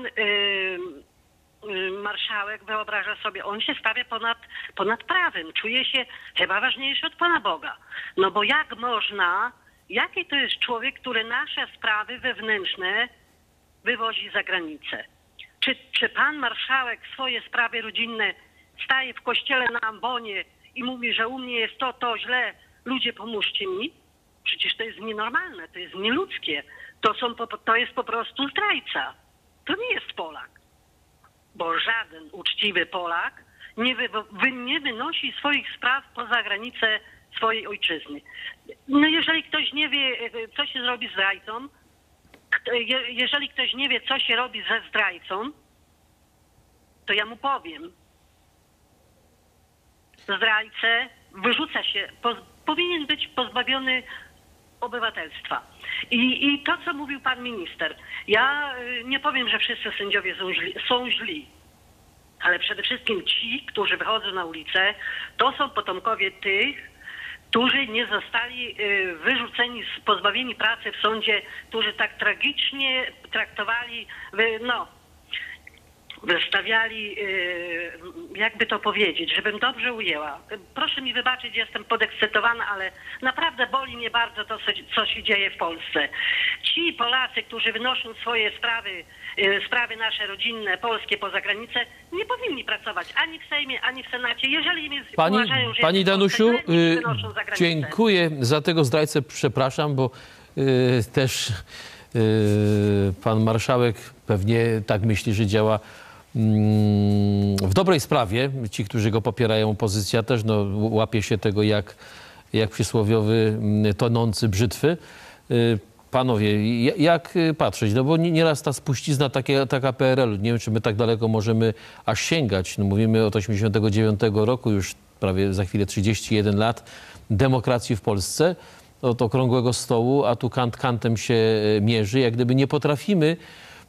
marszałek wyobraża sobie? On się stawia ponad prawem. Czuje się chyba ważniejszy od Pana Boga. No bo jak można, jaki to jest człowiek, który nasze sprawy wewnętrzne wywozi za granicę? Czy pan marszałek swoje sprawy rodzinne staje w kościele na ambonie i mówi, że u mnie jest to źle, ludzie pomóżcie mi? Przecież to jest nienormalne, to jest nieludzkie. To jest po prostu zdrajca. To nie jest Polak. Bo żaden uczciwy Polak nie wynosi swoich spraw poza granicę swojej ojczyzny. No jeżeli ktoś nie wie, co się zrobi z zdrajcą, jeżeli ktoś nie wie, co się robi ze zdrajcą, to ja mu powiem. Zdrajcę wyrzuca się, powinien być pozbawiony obywatelstwa. I to, co mówił pan minister, ja nie powiem, że wszyscy sędziowie są źli, ale przede wszystkim ci, którzy wychodzą na ulicę, to są potomkowie tych, którzy nie zostali wyrzuceni, pozbawieni pracy w sądzie, którzy tak tragicznie traktowali, wystawiali, jakby to powiedzieć, żebym dobrze ujęła. Proszę mi wybaczyć, jestem podekscytowana, ale naprawdę boli mnie bardzo to, co się dzieje w Polsce. Ci Polacy, którzy wynoszą swoje sprawy nasze rodzinne, polskie poza granicę, nie powinni pracować ani w Sejmie, ani w Senacie. Jeżeli uważają, że Pani Danusiu, wynoszą za granicę. dziękuję za tego zdrajcę, przepraszam, bo też pan marszałek pewnie tak myśli, że działa w dobrej sprawie. Ci, którzy go popierają, opozycja też łapie się tego jak przysłowiowy tonący brzytwy. Panowie, jak patrzeć? No bo nieraz ta spuścizna taka PRL-u, nie wiem, czy my tak daleko możemy aż sięgać. No mówimy od 89 roku, już prawie za chwilę 31 lat demokracji w Polsce, od okrągłego stołu, a tu kant kantem się mierzy. Jak gdyby nie potrafimy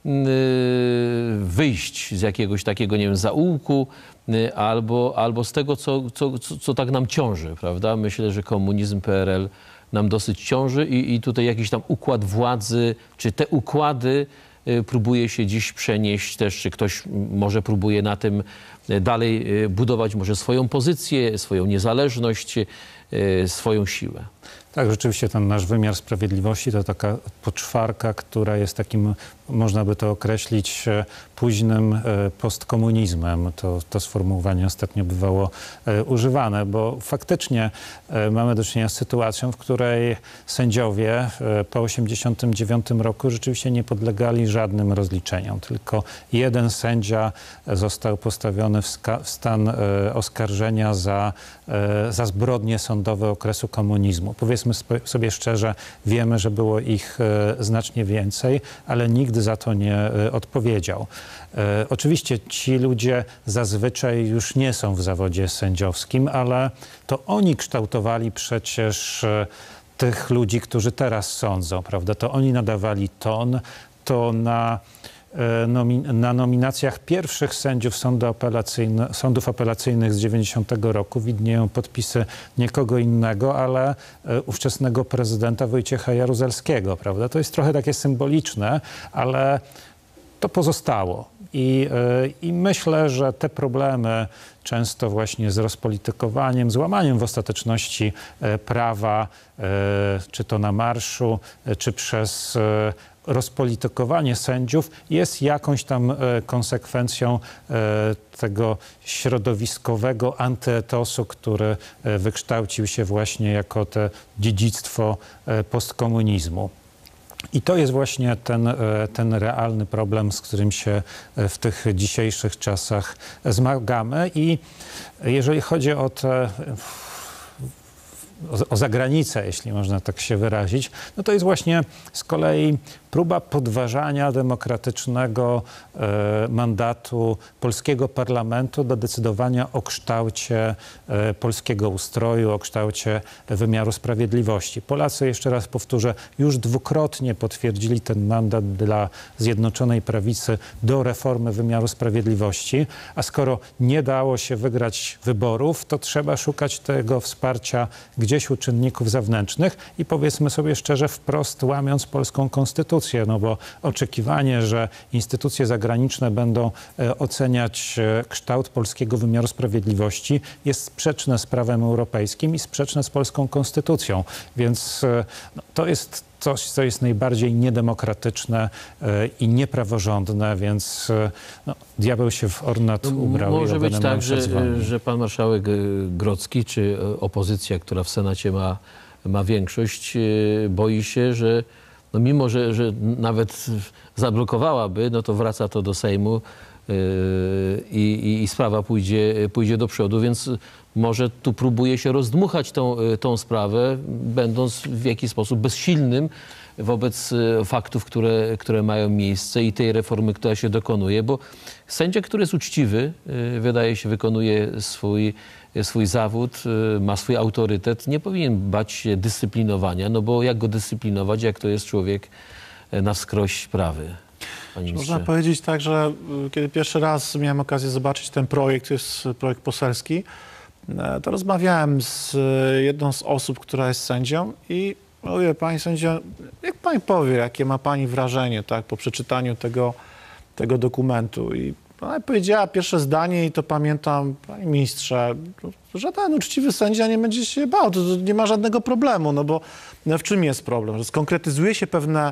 wyjść z jakiegoś takiego, nie wiem, zaułku albo z tego, co tak nam ciąży, prawda? Myślę, że komunizm, PRL nam dosyć ciąży i tutaj jakiś tam układ władzy, czy te układy próbuje się dziś przenieść też, czy ktoś może próbuje na tym dalej budować może swoją pozycję, swoją niezależność, swoją siłę. Tak, rzeczywiście ten nasz wymiar sprawiedliwości to taka poczwarka, która jest takim, można by to określić, późnym postkomunizmem. To sformułowanie ostatnio bywało używane, bo faktycznie mamy do czynienia z sytuacją, w której sędziowie po 1989 roku rzeczywiście nie podlegali żadnym rozliczeniom. Tylko jeden sędzia został postawiony w stan oskarżenia za zbrodnie sądowe okresu komunizmu. Powiedzmy sobie szczerze, wiemy, że było ich znacznie więcej, ale nikt za to nie odpowiedział. Oczywiście ci ludzie zazwyczaj już nie są w zawodzie sędziowskim, ale to oni kształtowali przecież tych ludzi, którzy teraz sądzą, prawda? To oni nadawali ton, to na nominacjach pierwszych sędziów sądów apelacyjnych z 90 roku widnieją podpisy nie kogo innego, ale ówczesnego prezydenta Wojciecha Jaruzelskiego, prawda? To jest trochę takie symboliczne, ale to pozostało. I myślę, że te problemy często właśnie z rozpolitykowaniem, z łamaniem w ostateczności prawa, czy to na marszu, czy przez rozpolitykowanie sędziów jest jakąś tam konsekwencją tego środowiskowego antyetosu, który wykształcił się właśnie jako te dziedzictwo postkomunizmu. I to jest właśnie ten realny problem, z którym się w tych dzisiejszych czasach zmagamy. I jeżeli chodzi o zagranicę, jeśli można tak się wyrazić, no to jest właśnie z kolei próba podważania demokratycznego mandatu polskiego parlamentu do decydowania o kształcie polskiego ustroju, o kształcie wymiaru sprawiedliwości. Polacy, jeszcze raz powtórzę, już dwukrotnie potwierdzili ten mandat dla Zjednoczonej Prawicy do reformy wymiaru sprawiedliwości, a skoro nie dało się wygrać wyborów, to trzeba szukać tego wsparcia gdzieś u czynników zewnętrznych i powiedzmy sobie szczerze, wprost łamiąc polską konstytucję, no bo oczekiwanie, że instytucje zagraniczne będą oceniać kształt polskiego wymiaru sprawiedliwości jest sprzeczne z prawem europejskim i sprzeczne z polską konstytucją. Więc no, to jest coś, co jest najbardziej niedemokratyczne i niepraworządne, więc no, diabeł się w ornat ubrał. Może być tak, że pan marszałek Grodzki czy opozycja, która w Senacie ma większość, boi się, że no mimo, że nawet zablokowałaby, no to wraca to do Sejmu i sprawa pójdzie do przodu, więc może tu próbuje się rozdmuchać tą sprawę, będąc w jakiś sposób bezsilnym wobec faktów, które mają miejsce i tej reformy, która się dokonuje, bo sędzia, który jest uczciwy, wydaje się, wykonuje swój zawód, ma swój autorytet, nie powinien bać się dyscyplinowania, no bo jak go dyscyplinować, jak to jest człowiek na wskroś prawy? Można powiedzieć tak, że kiedy pierwszy raz miałem okazję zobaczyć ten projekt, to jest projekt poselski, to rozmawiałem z jedną z osób, która jest sędzią i mówię, pani sędzia, jak pani powie, jakie ma pani wrażenie, tak, po przeczytaniu tego dokumentu. I ona powiedziała pierwsze zdanie i to pamiętam, panie ministrze, żaden uczciwy sędzia nie będzie się bał, to nie ma żadnego problemu, no bo w czym jest problem? Że skonkretyzuje się pewne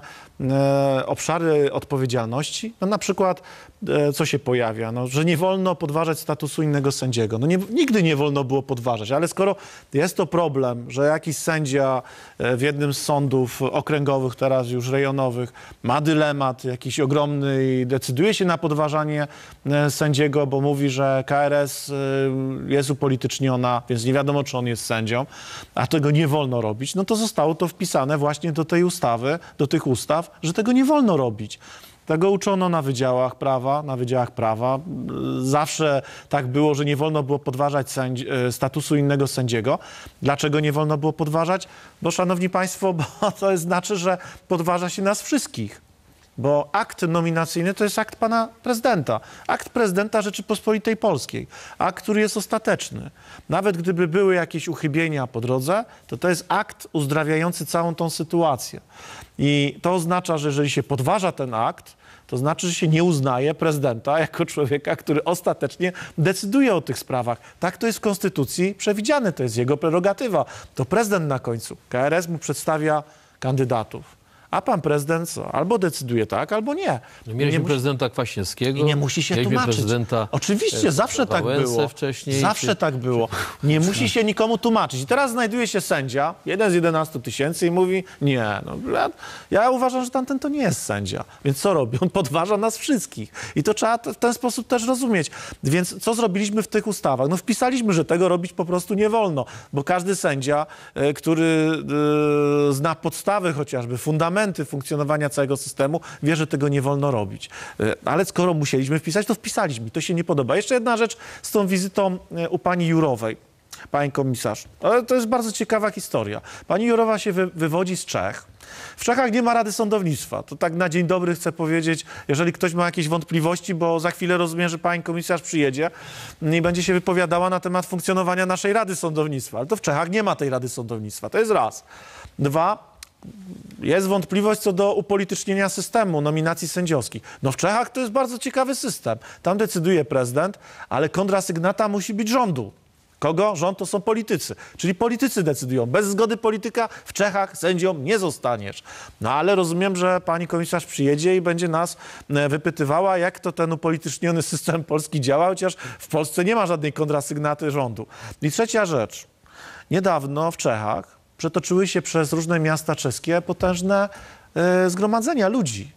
obszary odpowiedzialności, no na przykład co się pojawia, no, że nie wolno podważać statusu innego sędziego. No nigdy nie wolno było podważać, ale skoro jest to problem, że jakiś sędzia w jednym z sądów okręgowych, teraz już rejonowych, ma dylemat jakiś ogromny i decyduje się na podważanie sędziego, bo mówi, że KRS jest upolityczniona, więc nie wiadomo, czy on jest sędzią, a tego nie wolno robić, no to zostało to wpisane właśnie do tej ustawy, do tych ustaw, że tego nie wolno robić. Tego uczono na wydziałach prawa. Zawsze tak było, że nie wolno było podważać statusu innego sędziego. Dlaczego nie wolno było podważać? Bo, szanowni państwo, bo to znaczy, że podważa się nas wszystkich. Bo akt nominacyjny to jest akt pana prezydenta. Akt prezydenta Rzeczypospolitej Polskiej. Akt, który jest ostateczny. Nawet gdyby były jakieś uchybienia po drodze, to jest akt uzdrawiający całą tą sytuację. I to oznacza, że jeżeli się podważa ten akt, to znaczy, że się nie uznaje prezydenta jako człowieka, który ostatecznie decyduje o tych sprawach. Tak to jest w Konstytucji przewidziane, to jest jego prerogatywa. To prezydent na końcu. KRS mu przedstawia kandydatów. A pan prezydent co? Albo decyduje tak, albo nie. No, mieliśmy prezydenta Kwaśniewskiego. I nie musi się tłumaczyć. Oczywiście, zawsze tak było. Zawsze tak było. Nie musi się nikomu tłumaczyć. I teraz znajduje się sędzia, 1 z 11 tysięcy i mówi, nie, no, ja uważam, że tamten to nie jest sędzia. Więc co robi? On podważa nas wszystkich. I to trzeba w ten sposób też rozumieć. Więc co zrobiliśmy w tych ustawach? No wpisaliśmy, że tego robić po prostu nie wolno. Bo każdy sędzia, który zna podstawy chociażby, fundamenty funkcjonowania całego systemu, wie, że tego nie wolno robić. Ale skoro musieliśmy wpisać, to wpisaliśmy. To się nie podoba. Jeszcze jedna rzecz z tą wizytą u pani Jurowej, pani komisarz. Ale to jest bardzo ciekawa historia. Pani Jurowa się wywodzi z Czech. W Czechach nie ma Rady Sądownictwa. To tak na dzień dobry chcę powiedzieć, jeżeli ktoś ma jakieś wątpliwości, bo za chwilę rozumiem, że pani komisarz przyjedzie i będzie się wypowiadała na temat funkcjonowania naszej Rady Sądownictwa. Ale to w Czechach nie ma tej Rady Sądownictwa. To jest raz. 2. jest wątpliwość co do upolitycznienia systemu nominacji sędziowskich. No w Czechach to jest bardzo ciekawy system. Tam decyduje prezydent, ale kontrasygnata musi być rządu. Kogo? Rząd to są politycy. Czyli politycy decydują. Bez zgody polityka w Czechach sędzią nie zostaniesz. No ale rozumiem, że pani komisarz przyjedzie i będzie nas wypytywała, jak to ten upolityczniony system polski działa, chociaż w Polsce nie ma żadnej kontrasygnaty rządu. I trzecia rzecz. Niedawno w Czechach przetoczyły się przez różne miasta czeskie potężne zgromadzenia ludzi.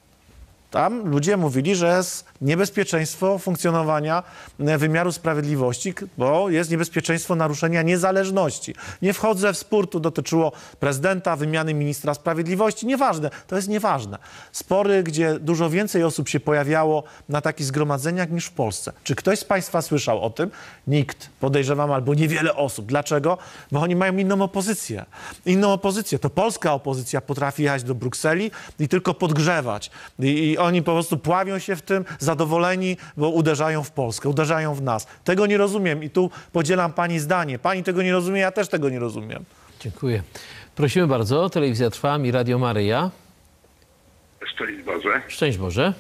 Tam ludzie mówili, że jest niebezpieczeństwo funkcjonowania wymiaru sprawiedliwości, bo jest niebezpieczeństwo naruszenia niezależności. Nie wchodzę w spór, tu dotyczyło prezydenta, wymiany ministra sprawiedliwości. Nieważne, to jest nieważne. Spory, gdzie dużo więcej osób się pojawiało na takich zgromadzeniach niż w Polsce. Czy ktoś z państwa słyszał o tym? Nikt, podejrzewam, albo niewiele osób. Dlaczego? Bo oni mają inną opozycję. Inną opozycję. To polska opozycja potrafi jechać do Brukseli i tylko podgrzewać. I oni po prostu pławią się w tym, zadowoleni, bo uderzają w Polskę, uderzają w nas. Tego nie rozumiem i tu podzielam pani zdanie. Pani tego nie rozumie, ja też tego nie rozumiem. Dziękuję. Prosimy bardzo. Telewizja Trwam i Radio Maryja. Szczęść Boże. Szczęść Boże.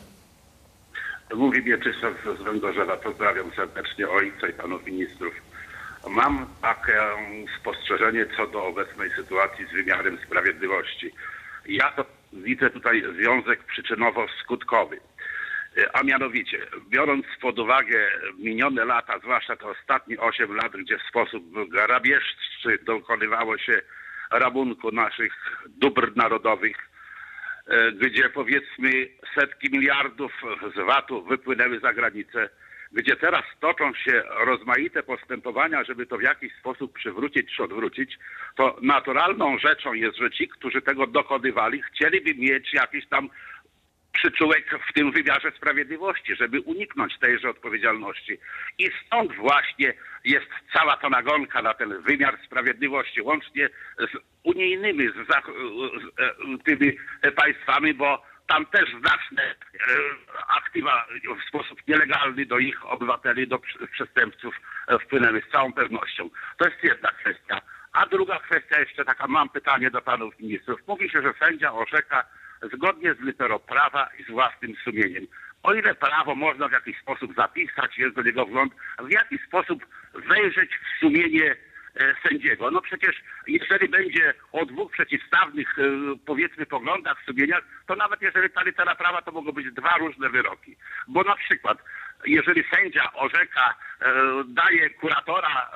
Mówi Mieczysław z Węgorzewa. Pozdrawiam serdecznie ojca i panów ministrów. Mam takie spostrzeżenie co do obecnej sytuacji z wymiarem sprawiedliwości. Ja to widzę tutaj związek przyczynowo-skutkowy. A mianowicie, biorąc pod uwagę minione lata, zwłaszcza te ostatnie 8 lat, gdzie w sposób grabieżczy dokonywało się rabunku naszych dóbr narodowych, gdzie powiedzmy setki miliardów z VAT-u wypłynęły za granicę, gdzie teraz toczą się rozmaite postępowania, żeby to w jakiś sposób przywrócić czy odwrócić, to naturalną rzeczą jest, że ci, którzy tego dokonywali, chcieliby mieć jakiś tam przyczółek w tym wymiarze sprawiedliwości, żeby uniknąć tejże odpowiedzialności. I stąd właśnie jest cała ta nagonka na ten wymiar sprawiedliwości, łącznie z unijnymi, z tymi państwami, bo tam też znaczne aktywa w sposób nielegalny do ich obywateli, do przestępców wpłynęły z całą pewnością. To jest jedna kwestia. A druga kwestia, jeszcze taka, mam pytanie do panów ministrów. Mówi się, że sędzia orzeka zgodnie z literą prawa i z własnym sumieniem. O ile prawo można w jakiś sposób zapisać, jest do niego wgląd, w jaki sposób wejrzeć w sumienie sędziego. No przecież jeżeli będzie o dwóch przeciwstawnych, powiedzmy, poglądach, sumieniach, to nawet jeżeli ta litera prawa, to mogą być dwa różne wyroki. Bo na przykład, jeżeli sędzia orzeka, daje kuratora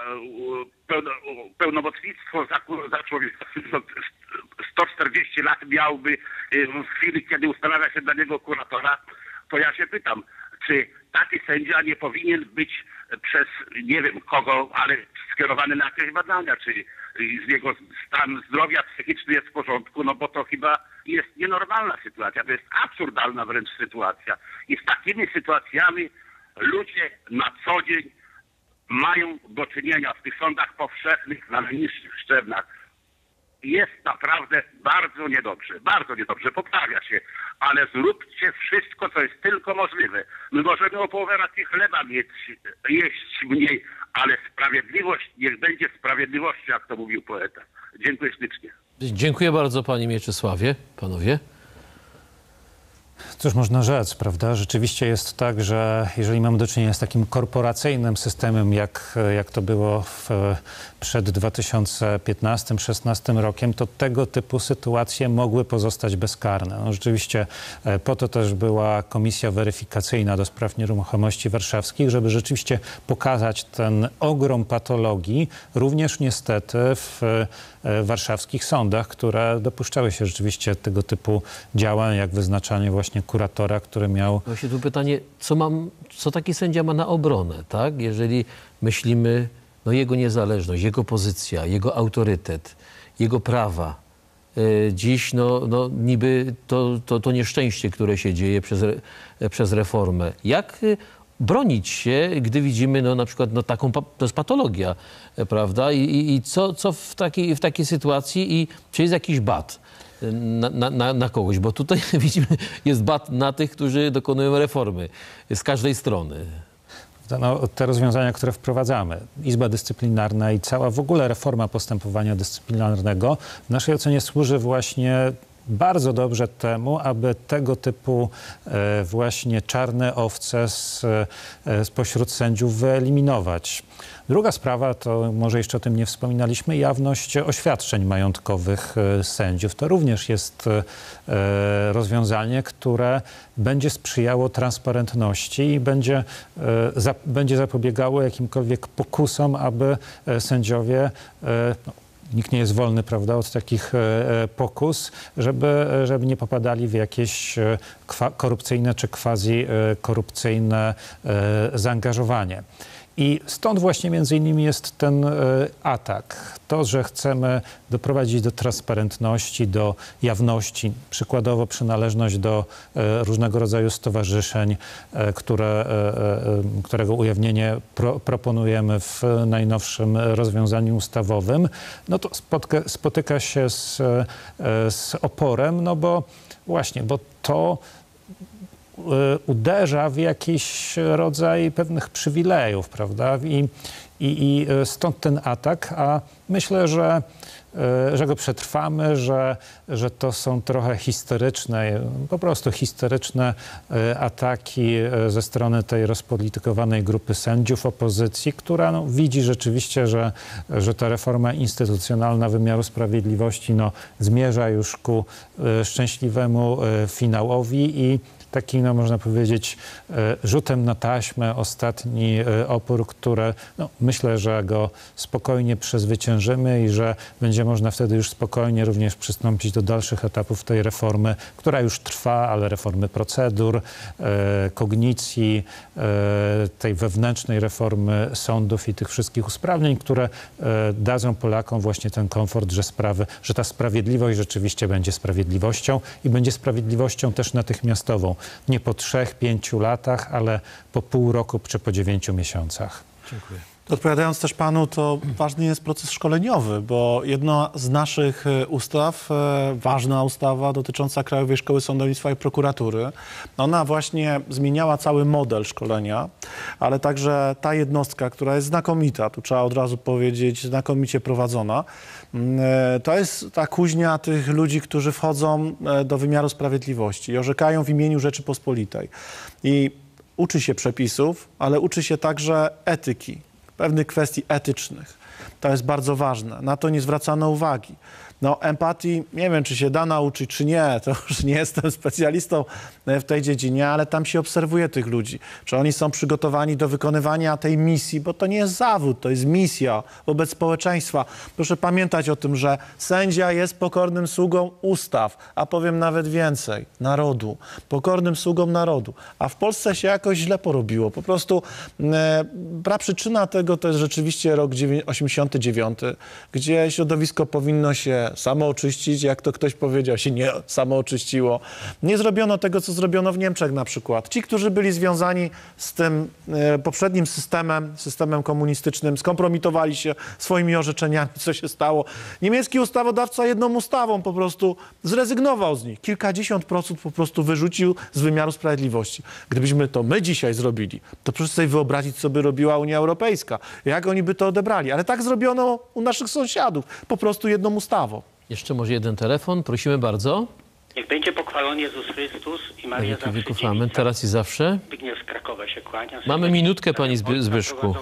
pełnomocnictwo za człowieka, 140 lat miałby w chwili, kiedy ustanawia się dla niego kuratora, to ja się pytam, czy taki sędzia nie powinien być przez nie wiem kogo, ale skierowany na jakieś badania, czy z jego stan zdrowia psychiczny jest w porządku, no bo to chyba jest nienormalna sytuacja, to jest absurdalna wręcz sytuacja. I z takimi sytuacjami ludzie na co dzień mają do czynienia w tych sądach powszechnych na najniższych szczeblach. Jest naprawdę bardzo niedobrze, poprawia się, ale zróbcie wszystko, co jest tylko możliwe. My możemy o połowę racji chleba jeść mniej, ale sprawiedliwość niech będzie sprawiedliwością, jak to mówił poeta. Dziękuję ślicznie. Dziękuję bardzo panie Mieczysławie. Panowie? Cóż można rzec, prawda? Rzeczywiście jest tak, że jeżeli mamy do czynienia z takim korporacyjnym systemem, jak to było przed 2015-16 rokiem, to tego typu sytuacje mogły pozostać bezkarne. No, rzeczywiście po to też była komisja weryfikacyjna do spraw nieruchomości warszawskich, żeby rzeczywiście pokazać ten ogrom patologii, również niestety w warszawskich sądach, które dopuszczały się rzeczywiście tego typu działań, jak wyznaczanie właśnie kuratora, który miał... Właśnie tu pytanie, co taki sędzia ma na obronę, tak? Jeżeli myślimy, no jego niezależność, jego pozycja, jego autorytet, jego prawa. Dziś no niby to nieszczęście, które się dzieje przez reformę. Jak bronić się, gdy widzimy no, na przykład no, taką, to jest patologia, prawda? I co w takiej sytuacji i czy jest jakiś bat na kogoś? Bo tutaj widzimy, jest bat na tych, którzy dokonują reformy z każdej strony. no, te rozwiązania, które wprowadzamy, Izba Dyscyplinarna i cała w ogóle reforma postępowania dyscyplinarnego w naszej ocenie służy właśnie bardzo dobrze temu, aby tego typu właśnie czarne owce spośród sędziów wyeliminować. Druga sprawa, to może jeszcze o tym nie wspominaliśmy, jawność oświadczeń majątkowych sędziów. To również jest rozwiązanie, które będzie sprzyjało transparentności i będzie zapobiegało jakimkolwiek pokusom, aby sędziowie, nikt nie jest wolny, prawda, od takich pokus, żeby nie popadali w jakieś korupcyjne czy quasi-korupcyjne zaangażowanie. I stąd właśnie między innymi jest ten atak. To, że chcemy doprowadzić do transparentności, do jawności, przykładowo przynależność do różnego rodzaju stowarzyszeń, którego ujawnienie proponujemy w najnowszym rozwiązaniu ustawowym, no to spotyka się z oporem, no bo właśnie, bo to uderza w jakiś rodzaj pewnych przywilejów, prawda? I stąd ten atak, a myślę, że go przetrwamy, że to są trochę historyczne, po prostu historyczne ataki ze strony tej rozpolitykowanej grupy sędziów opozycji, która no, widzi rzeczywiście, że ta reforma instytucjonalna wymiaru sprawiedliwości no, zmierza już ku szczęśliwemu finałowi i takim, no, można powiedzieć, rzutem na taśmę ostatni opór, który no, myślę, że go spokojnie przezwyciężymy i że będzie można wtedy już spokojnie również przystąpić do dalszych etapów tej reformy, która już trwa, ale reformy procedur, kognicji, tej wewnętrznej reformy sądów i tych wszystkich usprawnień, które dadzą Polakom właśnie ten komfort, że ta sprawiedliwość rzeczywiście będzie sprawiedliwością i będzie sprawiedliwością też natychmiastową. Nie po 3-5 latach, ale po pół roku czy po 9 miesiącach. Dziękuję. Odpowiadając też panu, to ważny jest proces szkoleniowy, bo jedna z naszych ustaw, ważna ustawa dotycząca Krajowej Szkoły Sądownictwa i Prokuratury, ona właśnie zmieniała cały model szkolenia, ale także ta jednostka, która jest znakomita, tu trzeba od razu powiedzieć, znakomicie prowadzona, to jest ta kuźnia tych ludzi, którzy wchodzą do wymiaru sprawiedliwości i orzekają w imieniu Rzeczypospolitej. I uczy się przepisów, ale uczy się także etyki, pewnych kwestii etycznych. To jest bardzo ważne. Na to nie zwracano uwagi. No, empatii, nie wiem, czy się da nauczyć, czy nie. To już nie jestem specjalistą w tej dziedzinie, ale tam się obserwuje tych ludzi. Czy oni są przygotowani do wykonywania tej misji, bo to nie jest zawód, to jest misja wobec społeczeństwa. Proszę pamiętać o tym, że sędzia jest pokornym sługą ustaw, a powiem nawet więcej, narodu. Pokornym sługą narodu. A w Polsce się jakoś źle porobiło. Po prostu praprzyczyna tego to jest rzeczywiście rok 89, gdzie środowisko powinno się samooczyścić, jak to ktoś powiedział, się nie samooczyściło. Nie zrobiono tego, co zrobiono w Niemczech na przykład. Ci, którzy byli związani z tym poprzednim systemem komunistycznym, skompromitowali się swoimi orzeczeniami. Co się stało? Niemiecki ustawodawca jedną ustawą po prostu zrezygnował z nich. Kilkadziesiąt procent po prostu wyrzucił z wymiaru sprawiedliwości. Gdybyśmy to my dzisiaj zrobili, to proszę sobie wyobrazić, co by robiła Unia Europejska. Jak oni by to odebrali. Ale tak zrobiono u naszych sąsiadów. Po prostu jedną ustawą. Jeszcze może jeden telefon. Prosimy bardzo. Niech będzie pochwalony Jezus Chrystus i Maria zawsze wieków amen. Teraz i zawsze. Zbigniew z Krakowa się kłania. Mamy minutkę, pani Zbyszku.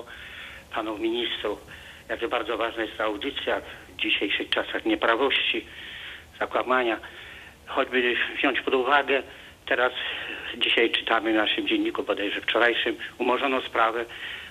Panów ministrów. Jakże bardzo ważna jest ta audycja w dzisiejszych czasach nieprawości, zakłamania. Choćby wziąć pod uwagę, teraz dzisiaj czytamy w naszym dzienniku, bodajże wczorajszym, umorzono sprawę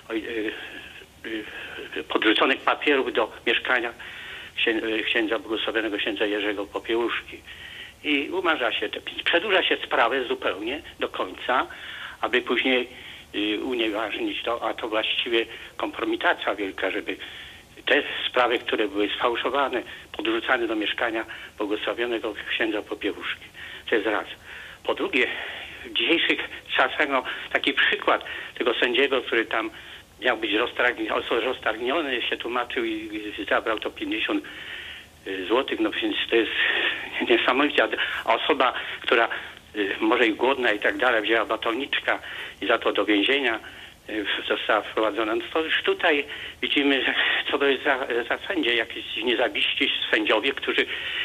podrzuconych papierów do mieszkania księdza błogosławionego księdza Jerzego Popiełuszki. I umarza się, przedłuża się sprawę zupełnie do końca, aby później unieważnić to, a to właściwie kompromitacja wielka, żeby te sprawy, które były sfałszowane, podrzucane do mieszkania błogosławionego księdza Popiełuszki. To jest raz. Po drugie, w dzisiejszych czasach, no, taki przykład tego sędziego, który tam miał być roztargniony, się tłumaczył i zabrał to 50 złotych, no więc to jest niesamowicie. A osoba, która może i głodna i tak dalej, wzięła batoniczka i za to do więzienia została wprowadzona. No to już tutaj widzimy, co to jest za sędzie, jakieś niezawiści sędziowie, którzy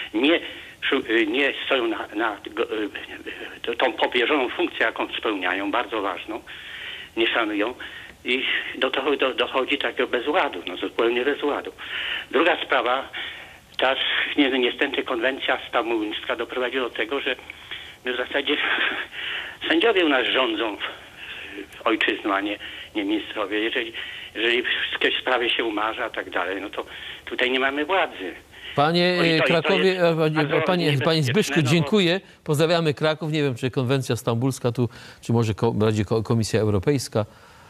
nie stoją na tą powierzoną funkcję, jaką spełniają, bardzo ważną, nie szanują i do tego dochodzi takiego bezładu, no zupełnie bezładu. Druga sprawa, ta niestety konwencja stambulska doprowadziła do tego, że w zasadzie sędziowie u nas rządzą ojczyzną, a nie ministrowie. Jeżeli wszystkie sprawy się umarza, tak dalej, no to tutaj nie mamy władzy. Panie Krakowie, panie Zbyszku, dziękuję. Pozdrawiamy Kraków. Nie wiem, czy konwencja stambulska tu, czy może bardziej Komisja Europejska.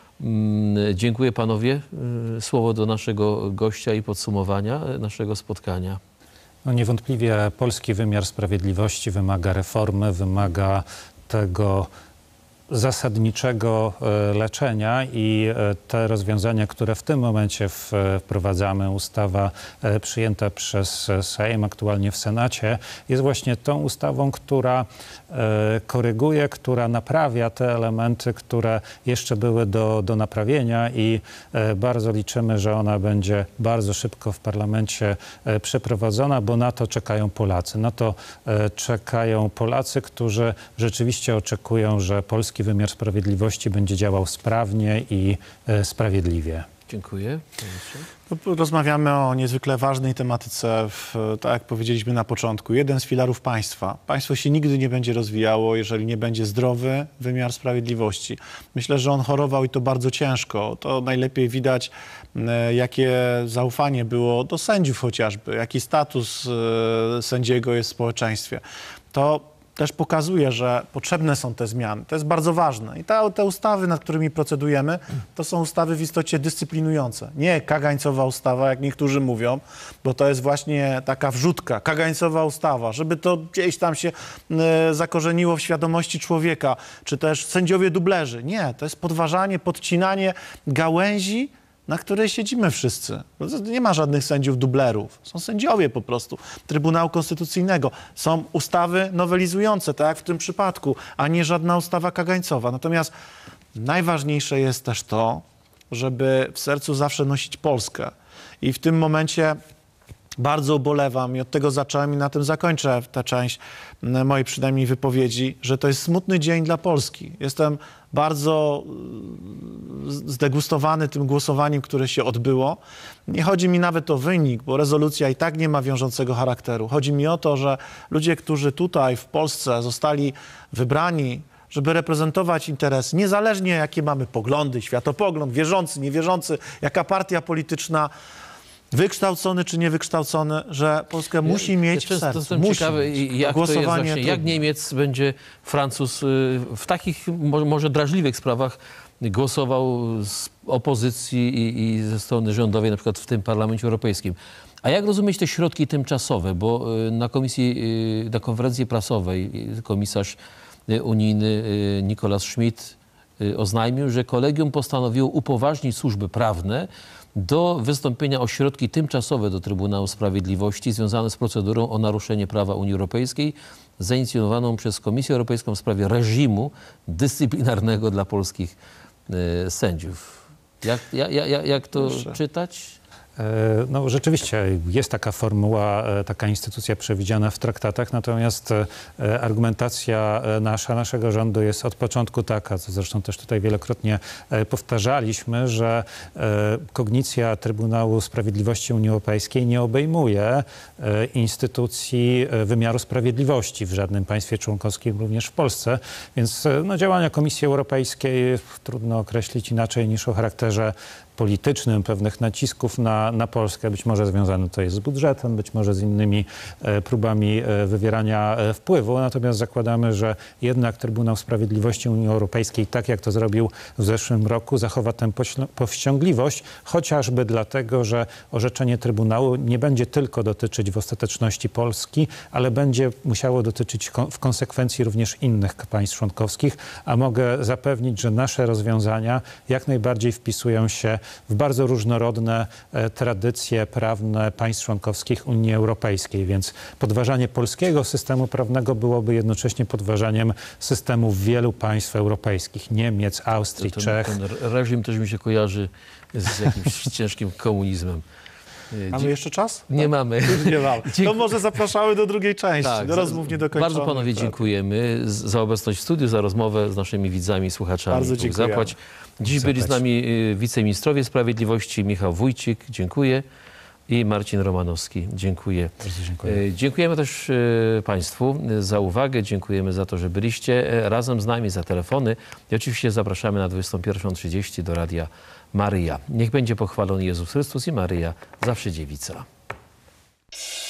Dziękuję panowie. Słowo do naszego gościa i podsumowania naszego spotkania. No niewątpliwie polski wymiar sprawiedliwości wymaga reformy, wymaga tego zasadniczego leczenia i te rozwiązania, które w tym momencie wprowadzamy, ustawa przyjęta przez Sejm, aktualnie w Senacie, jest właśnie tą ustawą, która koryguje, która naprawia te elementy, które jeszcze były do naprawienia i bardzo liczymy, że ona będzie bardzo szybko w parlamencie przeprowadzona, bo na to czekają Polacy. Na to czekają Polacy, którzy rzeczywiście oczekują, że polski wymiar sprawiedliwości będzie działał sprawnie i sprawiedliwie. Dziękuję. Rozmawiamy o niezwykle ważnej tematyce, tak jak powiedzieliśmy na początku. Jeden z filarów państwa. Państwo się nigdy nie będzie rozwijało, jeżeli nie będzie zdrowy wymiar sprawiedliwości. Myślę, że on chorował i to bardzo ciężko. To najlepiej widać, jakie zaufanie było do sędziów chociażby, jaki status sędziego jest w społeczeństwie. To też pokazuje, że potrzebne są te zmiany. To jest bardzo ważne. I te ustawy, nad którymi procedujemy, to są ustawy w istocie dyscyplinujące. Nie kagańcowa ustawa, jak niektórzy mówią, bo to jest właśnie taka wrzutka, kagańcowa ustawa, żeby to gdzieś tam się zakorzeniło w świadomości człowieka, czy też sędziowie dublerzy. Nie, to jest podważanie, podcinanie gałęzi, na której siedzimy wszyscy. Nie ma żadnych sędziów dublerów. Są sędziowie po prostu Trybunału Konstytucyjnego. Są ustawy nowelizujące, tak jak w tym przypadku, a nie żadna ustawa kagańcowa. Natomiast najważniejsze jest też to, żeby w sercu zawsze nosić Polskę. I w tym momencie bardzo ubolewam i od tego zacząłem i na tym zakończę tę część mojej przynajmniej wypowiedzi, że to jest smutny dzień dla Polski. Jestem bardzo zdegustowany tym głosowaniem, które się odbyło. Nie chodzi mi nawet o wynik, bo rezolucja i tak nie ma wiążącego charakteru. Chodzi mi o to, że ludzie, którzy tutaj w Polsce zostali wybrani, żeby reprezentować interesy, niezależnie jakie mamy poglądy, światopogląd, wierzący, niewierzący, jaka partia polityczna, wykształcony czy niewykształcony, że Polskę musi mieć w sercu. Jestem ciekawy, jak Niemiec będzie, Francuz w takich może drażliwych sprawach głosował z opozycji i ze strony rządowej, na przykład w tym Parlamencie Europejskim. A jak rozumieć te środki tymczasowe? Bo na konferencji prasowej komisarz unijny Nicolas Schmit oznajmił, że kolegium postanowiło upoważnić służby prawne do wystąpienia o środki tymczasowe do Trybunału Sprawiedliwości związane z procedurą o naruszenie prawa Unii Europejskiej zainicjowaną przez Komisję Europejską w sprawie reżimu dyscyplinarnego dla polskich sędziów. Jak to czytać? No rzeczywiście jest taka formuła, taka instytucja przewidziana w traktatach, natomiast argumentacja naszego rządu jest od początku taka, co zresztą też tutaj wielokrotnie powtarzaliśmy, że kognicja Trybunału Sprawiedliwości Unii Europejskiej nie obejmuje instytucji wymiaru sprawiedliwości w żadnym państwie członkowskim, również w Polsce, więc no, działania Komisji Europejskiej trudno określić inaczej niż o charakterze politycznym, pewnych nacisków na Polskę. Być może związane to jest z budżetem, być może z innymi próbami wywierania wpływu. Natomiast zakładamy, że jednak Trybunał Sprawiedliwości Unii Europejskiej, tak jak to zrobił w zeszłym roku, zachowa tę powściągliwość, chociażby dlatego, że orzeczenie Trybunału nie będzie tylko dotyczyć w ostateczności Polski, ale będzie musiało dotyczyć w konsekwencji również innych państw członkowskich, a mogę zapewnić, że nasze rozwiązania jak najbardziej wpisują się w bardzo różnorodne tradycje prawne państw członkowskich Unii Europejskiej, więc podważanie polskiego systemu prawnego byłoby jednocześnie podważaniem systemów wielu państw europejskich, Niemiec, Austrii, Czech. Ten reżim też mi się kojarzy z jakimś ciężkim komunizmem. Mamy jeszcze czas? Nie mamy. Nie mamy. To może zapraszamy do drugiej części, do rozmów niedokończonych. Bardzo panowie dziękujemy za obecność w studiu, za rozmowę z naszymi widzami i słuchaczami. Bardzo dziękuję. Zapłać. Dziś byli z nami wiceministrowie sprawiedliwości Michał Wójcik, dziękuję, i Marcin Romanowski, dziękuję. Bardzo dziękuję. Dziękujemy też Państwu za uwagę, dziękujemy za to, że byliście razem z nami, za telefony i oczywiście zapraszamy na 21:30 do Radia Maryja. Niech będzie pochwalony Jezus Chrystus i Maryja, zawsze dziewica.